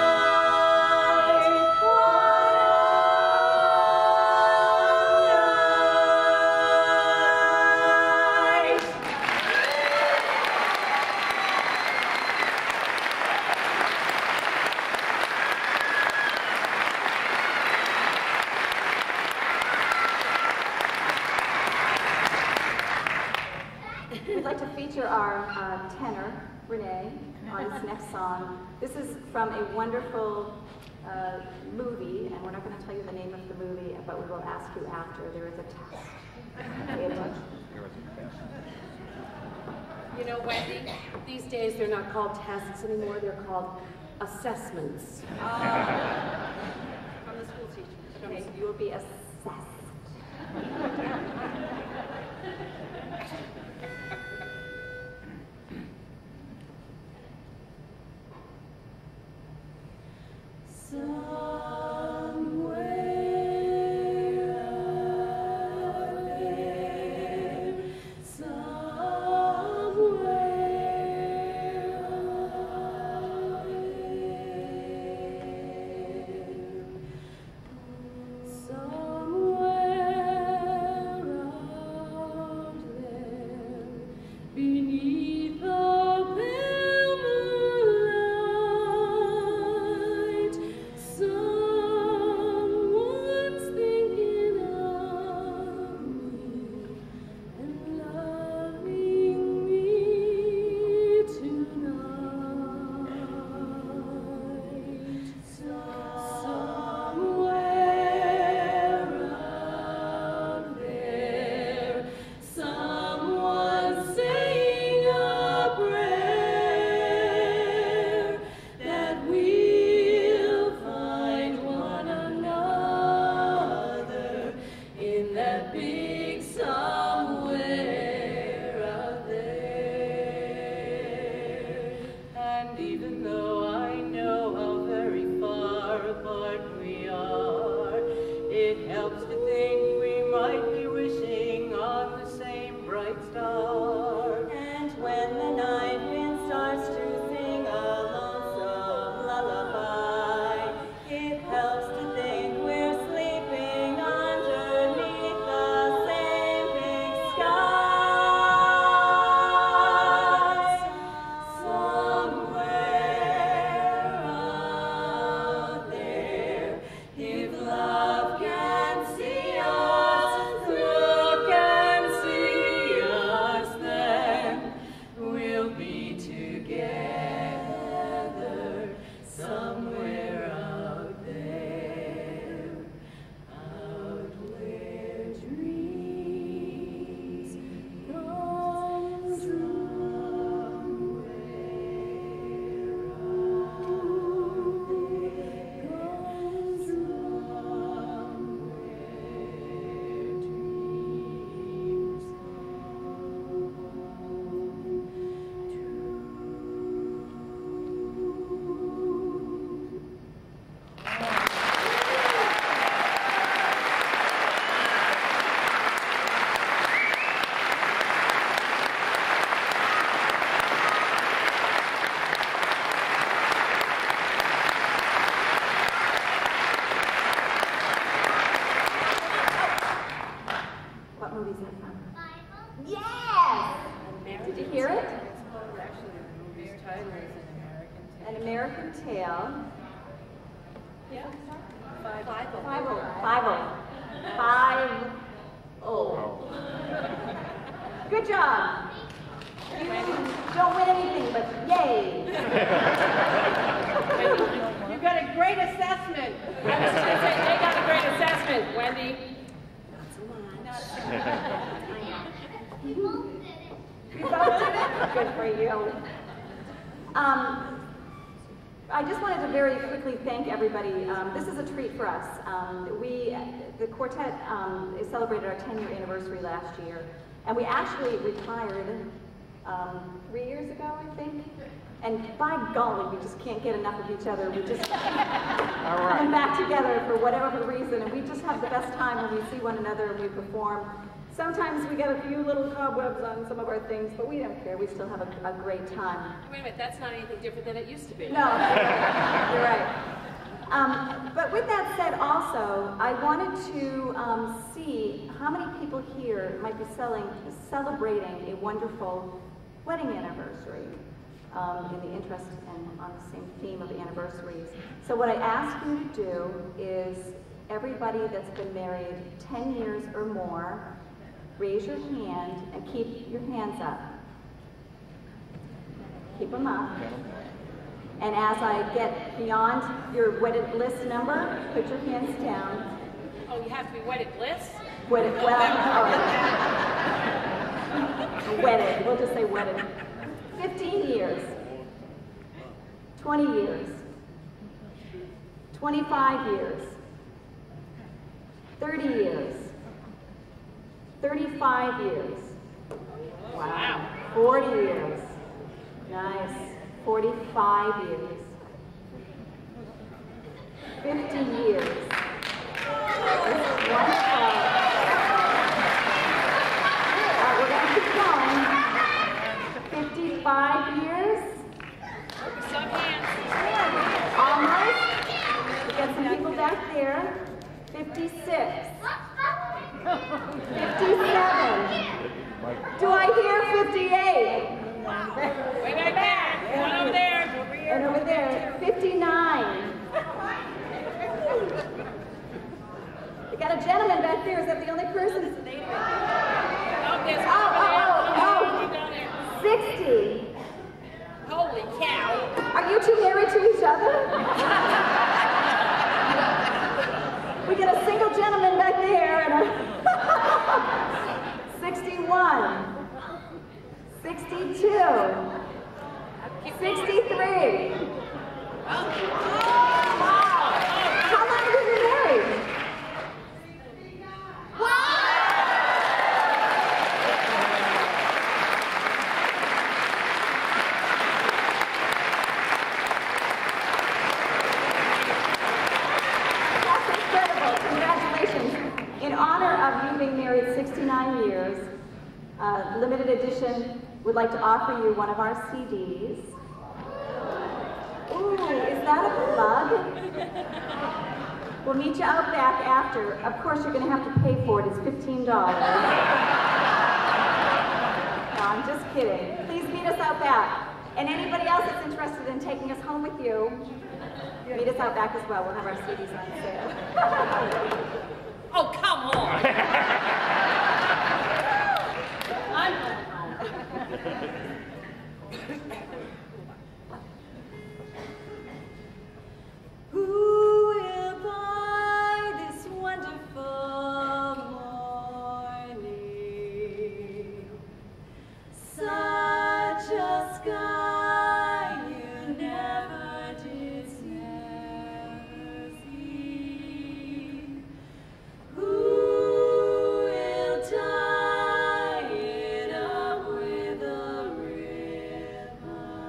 Speaker 14: We'd like to feature our uh, tenor, Renee, on this next song. This is from a wonderful uh, movie, and we're not going to tell you the name of the movie, but we will ask you after. There is a test. Pay attention.
Speaker 13: You know, Wendy, these days they're not called tests anymore, they're called assessments.
Speaker 14: Uh, from the school teacher. Okay, you will be assessed.
Speaker 12: Beneath the pale moonlight, someone's thinking of me and loving me tonight. Somewhere out there, someone's saying a prayer that we'll find one another in that big somewhere out there. And even though I know how very far apart we are, it helps to think we might be wishing on the same bright star. And when the night wind starts to sing a lonesome lullaby, it helps to think we're sleeping underneath the same big sky. Somewhere out there, if love can
Speaker 14: detail.
Speaker 13: Yeah. Five. Five.
Speaker 14: Five oh. Five oh. Five oh. Good job. You don't win anything, but yay.
Speaker 13: You got a great assessment. I was going to say, they got a great assessment, Wendy. Not so much.
Speaker 14: You both did it? Good for you. Um, I just wanted to very quickly thank everybody. Um, this is a treat for us. Um, we, the quartet, um, celebrated our ten-year anniversary last year, and we actually retired um, three years ago, I think. And by golly, we just can't get enough of each other. We just come back together for whatever reason, and we just have the best time when we see one another and we perform. Sometimes we get a few little cobwebs on some of our things, but we don't care. We still have a, a great time.
Speaker 13: Wait a minute, that's not anything different than it used to be.
Speaker 14: No, you're right. Um, but with that said, also, I wanted to um, see how many people here might be selling, celebrating a wonderful wedding anniversary um, in the interest and on the same theme of anniversaries. So what I ask you to do is everybody that's been married ten years or more, raise your hand and keep your hands up. Keep them up. And as I get beyond your wedded bliss number, put your hands down.
Speaker 13: Oh, you have to be wedded bliss?
Speaker 14: Wedded, well, oh. Wedded, we'll just say wedded. fifteen years, twenty years, twenty-five years, thirty years, thirty-five years, wow, forty years, nice, forty-five years, fifty years, wonderful. All right, we're going to keep going. fifty-five years, almost, we got some people back there, fifty-six. fifty-seven. Do I hear fifty-eight?
Speaker 13: Way back there. One over there.
Speaker 14: And over there. fifty-nine. We got a gentleman back there. Is that the only person? Oh, oh, oh, oh. sixty.
Speaker 13: Holy cow.
Speaker 14: Are you two married to each other? We got a single gentleman back there and a sixty-one, sixty-two, sixty-three. Wow. How long have you been married? In honor of you being married sixty-nine years, uh, Limited Edition would like to offer you one of our C Ds. Ooh, is that a plug? We'll meet you out back after. Of course, you're going to have to pay for it. It's fifteen dollars. No, I'm just kidding. Please meet us out back. And anybody else that's interested in taking us home with you, meet us out back as well. We'll have our C Ds on sale.
Speaker 13: Oh, come on! I'm home.
Speaker 12: Who will buy this wonderful morning? Such a sky you never did ever see. Who will tie it up with a ribbon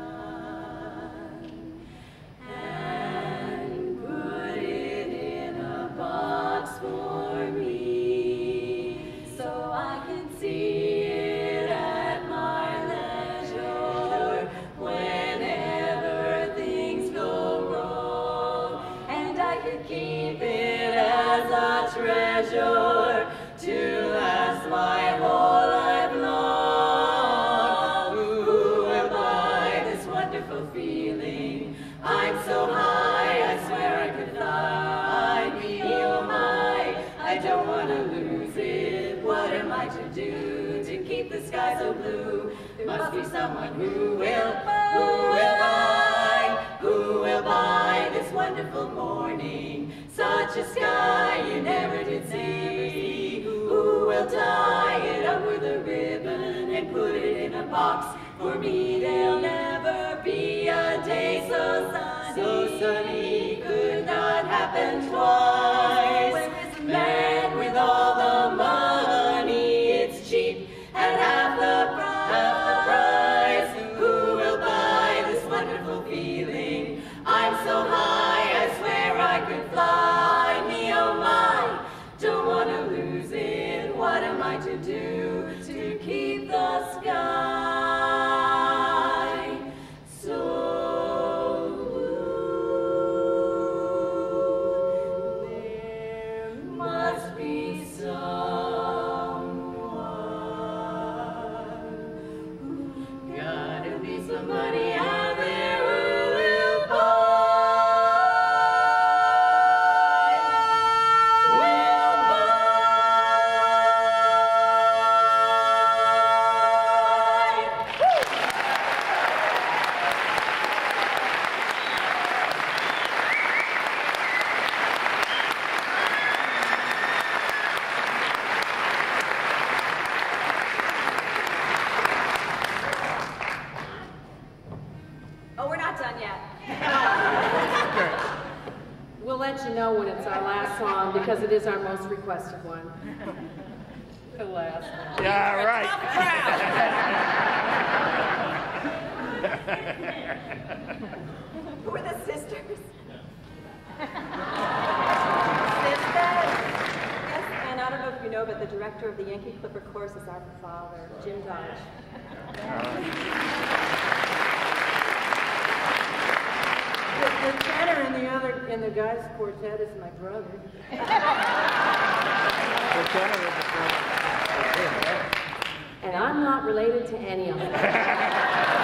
Speaker 12: and put it in a box for me so I can see it at my leisure whenever things go wrong, and I can keep it as a treasure to last my whole life long. Who will buy this wonderful feeling? I'm so don't want to lose it. What am I to do to keep the sky so blue? There must be someone who will, who will buy, who will buy this wonderful morning. Such a sky you never did see. Who will tie it up with a ribbon and put it in a box for me? There'll never be a day so sunny, so sunny could not happen twice. Man with all the money, it's cheap at half the price. Half the price. Who will buy this wonderful feeling? I'm so high, I swear I could fly. Me, oh my, don't want to lose it. What am I to do to keep the sky so blue? There must be someone. Gotta be somebody out there who will buy.
Speaker 14: Oh, we're not done yet.
Speaker 13: We'll let you know when it's our last song because it is our most requested one. The last one.
Speaker 6: Yeah, right.
Speaker 14: Who are the sisters? Sisters. Yes, and I don't know if you know, but the director of the Yankee Clipper Chorus is our father, Jim Dodge.
Speaker 15: The, the tenor in the other in the guys' quartet is my brother.
Speaker 8: The tenor is the brother.
Speaker 13: And I'm not related to any of them.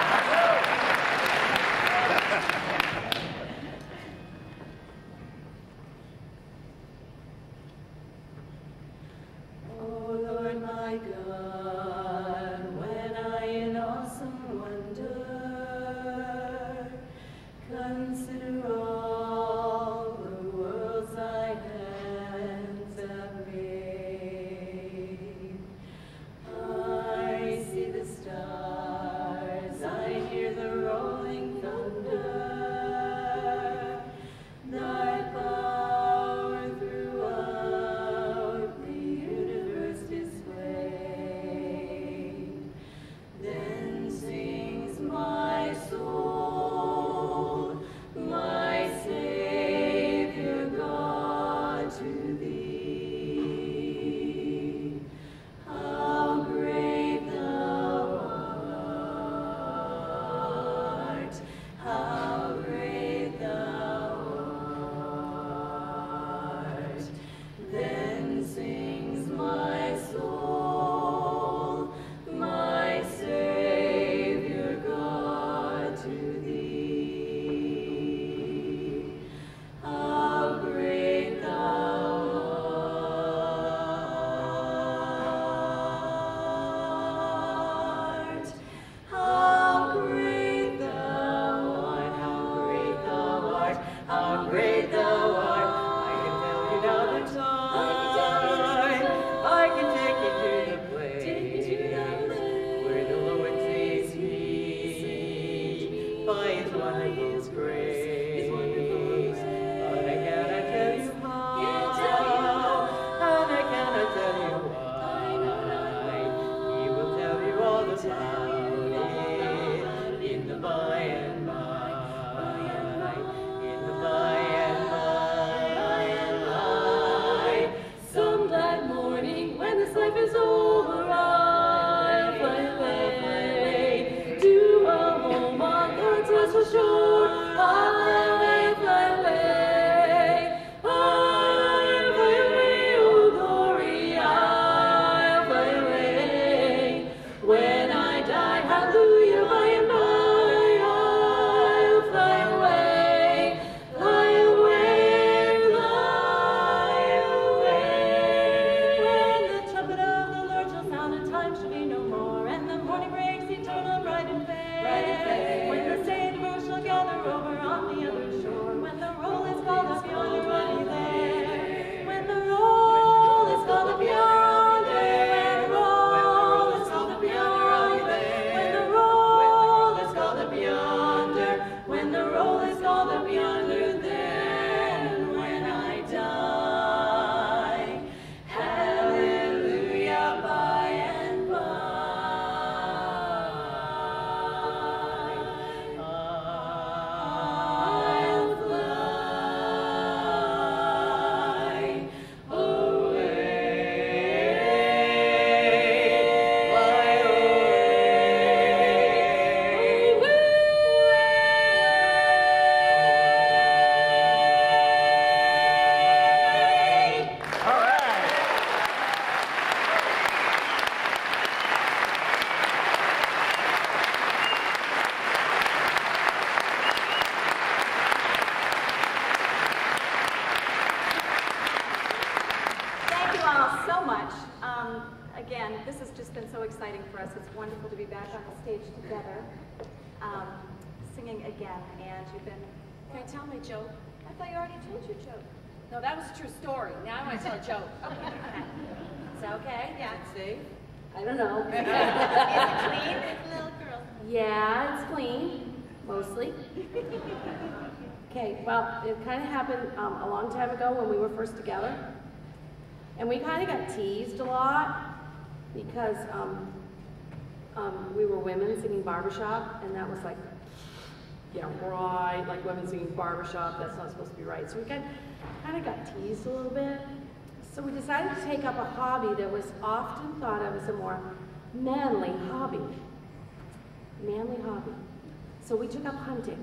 Speaker 12: Oh Lord my God, when I in awesome wonder consider all the worlds thy hands have made, I see the stars, I hear the rolling thunder, thy power throughout the universe displayed. Then sings my soul, my Savior God, to thee. How great thou art, how great thou art. Then sings my soul, my Savior God, to thee. How great thou art, how great thou art, how great thou art, how great thou art. I can tell you now the time, I can take you to the place where the Lord sees me by his wonderful grace. But I cannot tell you how, and I cannot tell you why. He will tell you all about it in the by and by, in the by and by. Some glad morning when this life is over, I'll fly away to a home on God's western shore. I'll fly away, fly away. I'll fly away, oh glory, I'll fly away. When I die, hallelujah, by and by, I'll fly away, fly away, fly away.
Speaker 14: all so much. Um, again, this has just been so exciting for us. It's wonderful to be back on the stage together, um, singing again. And you've been...
Speaker 13: Can I tell my joke?
Speaker 14: I thought you already told your joke.
Speaker 13: No, that was a true story. Now I want to tell a joke. Okay. Is that okay?
Speaker 14: Yeah.
Speaker 13: See? I don't know.
Speaker 14: Is it clean? It's little girl.
Speaker 13: Yeah, it's clean, mostly. Okay, well, it kind of happened um, a long time ago when we were first together. And we kind of got teased a lot because um, um, we were women singing barbershop, and that was like, yeah, right, like women singing barbershop, that's not supposed to be right. So we kind of got teased a little bit. So we decided to take up a hobby that was often thought of as a more manly hobby. Manly hobby. So we took up hunting.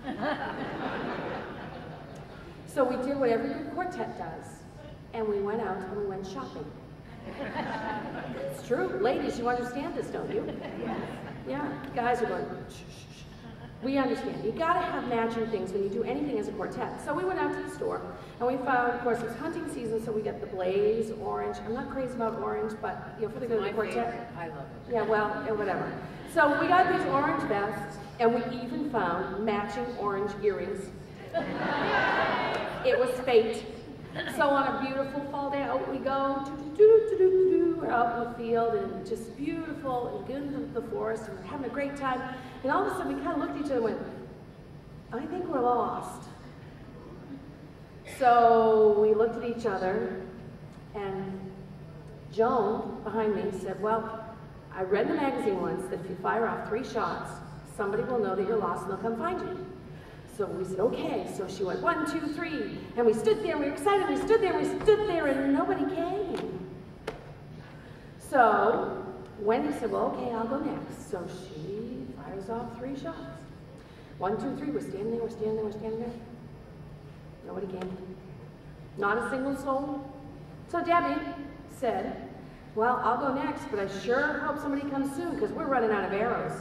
Speaker 13: So we did what every good quartet does, and we went out and we went shopping. It's true. Ladies, you understand this, don't you? Yeah. Guys are going, shh, shh, shh. We understand. You gotta have matching things when you do anything as a quartet. So we went out to the store, and we found, of course, it was hunting season, so we got the Blaze orange. I'm not crazy about orange, but you know, for the good of the quartet.
Speaker 15: I love it.
Speaker 13: Yeah, well, and whatever. So we got these orange vests, and we even found matching orange earrings. It was fate. So on a beautiful fall day, out we go. Doo-doo-doo-doo-doo-doo. We're out in the field, and just beautiful, and good in the forest, and we're having a great time. And all of a sudden, we kind of looked at each other and went, I think we're lost. So we looked at each other, and Joan, behind me, said, well, I read in the magazine once that if you fire off three shots, somebody will know that you're lost and they'll come find you. So we said, okay. So she went, one, two, three. And we stood there, and we were excited, we stood there, we stood there, and nobody came. So Wendy said, well, okay, I'll go next. So she fires off three shots. One, two, three, we're standing there, we're standing there, we're standing there. Nobody came. Not a single soul. So Debbie said, well, I'll go next, but I sure hope somebody comes soon, because we're running out of arrows.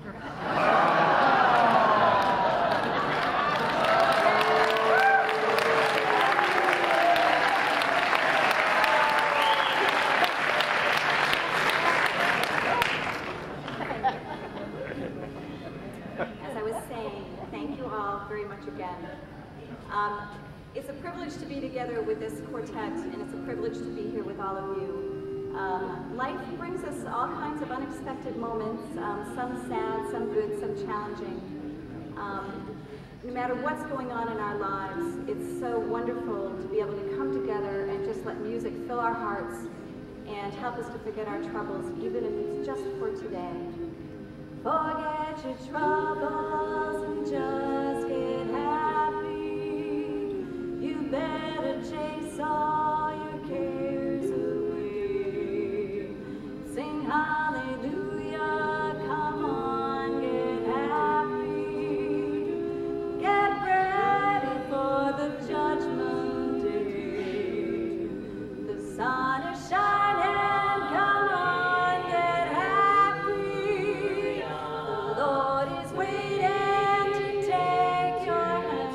Speaker 14: As I was saying, thank you all very much again. Um, it's a privilege to be together with this quartet, and it's a privilege to be here with all of you. Um, life brings us all kinds of unexpected moments, um, some sad, some good, some challenging. Um, no matter what's going on in our lives, it's so wonderful to be able to come together and just let music fill our hearts and help us to forget our troubles, even if it's just for today. Forget your troubles and just get happy. You better chase all your cares away. Sing hallelujah, come on, get happy. Get ready for the judgment day. The sun is shining, come on, get happy. The Lord is waiting to take your hand.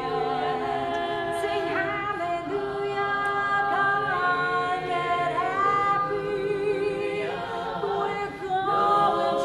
Speaker 14: Sing hallelujah, come on, get happy. We're going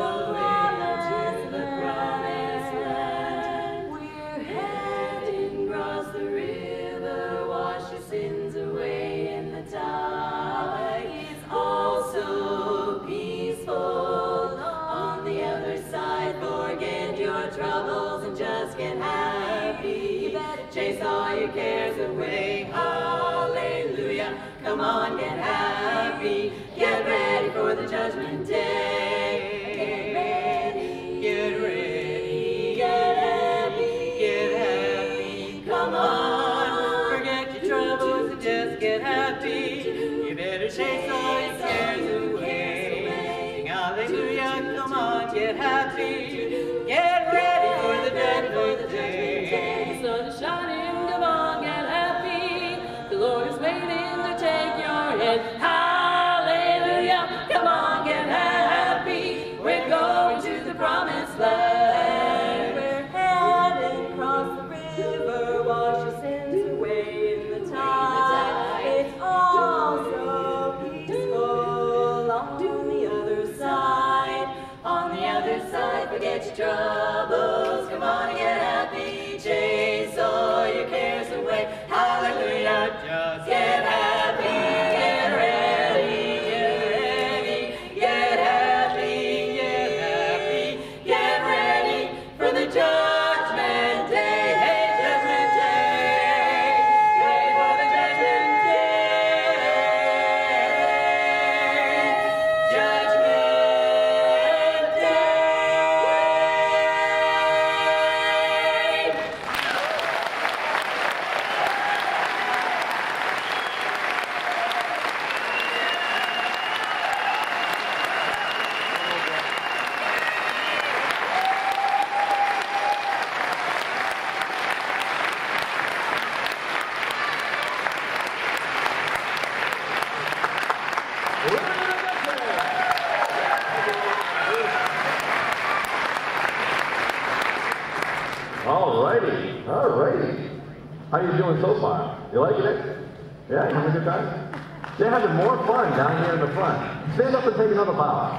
Speaker 14: to the promised land. We're heading across the river, wash your sins away in the tide. It's all so peaceful on the other side. Forget your troubles and just get happy. You better chase all your cares away. Hallelujah. Come on, get happy. Get ready for the judgment day. Get ready. Get ready. Get happy. Get happy. Come on. Forget your troubles and just get happy. You better chase all your cares away. Sing hallelujah. Come on, get happy. Get ready for the judgment for the day. The sun is shining. Come on, get happy. The Lord is waiting to take your head. Hallelujah. Come on, get happy. We're going to the promised land. We're heading across the river. Wash your sins away in the tide. It's all so
Speaker 9: All righty, all righty. How you doing so far? You liking it? Yeah, you having a good time? They're having more fun down here in the front. Stand up and take another bow.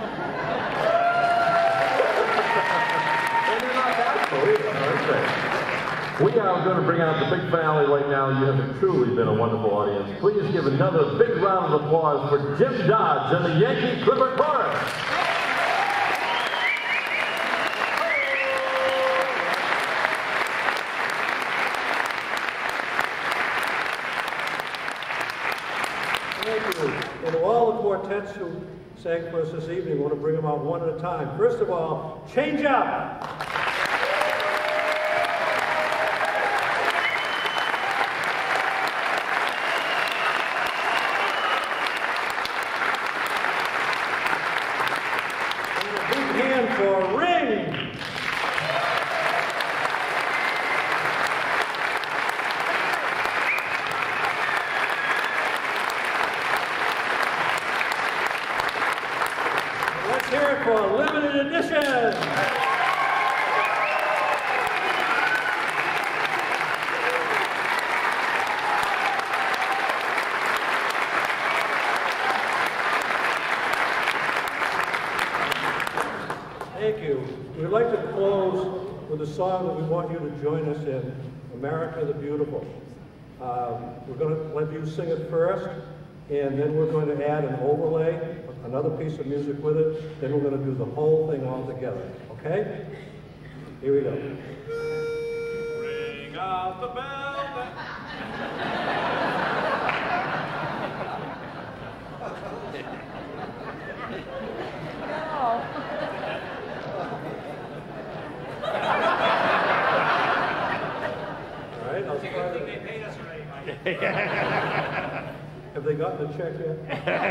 Speaker 9: And you're not bashful either. Okay. We are going to bring out the big finale right now. You have truly been a wonderful audience. Please give another big round of applause for Jim Dodge and the Yankee Clipper Chorus.
Speaker 2: And to all the quartets who sang for us this evening, I want to bring them out one at a time. First of all, Change Up! And a big hand for Ring! Hear it for a limited edition. Thank you. We'd like to close with a song that we want you to join us in, America the Beautiful. Um, we're going to let you sing it first, and then we're going to add an overlay, another piece of music with it, then we're going to do the whole thing all together, okay? Here we go.
Speaker 4: Ring out the bell.
Speaker 2: All right, I'll start.
Speaker 4: They paid us already, Mike.
Speaker 2: Have they gotten the check yet?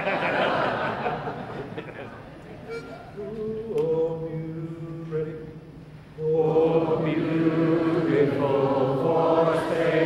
Speaker 2: Oh, you ready? Oh, beautiful forest.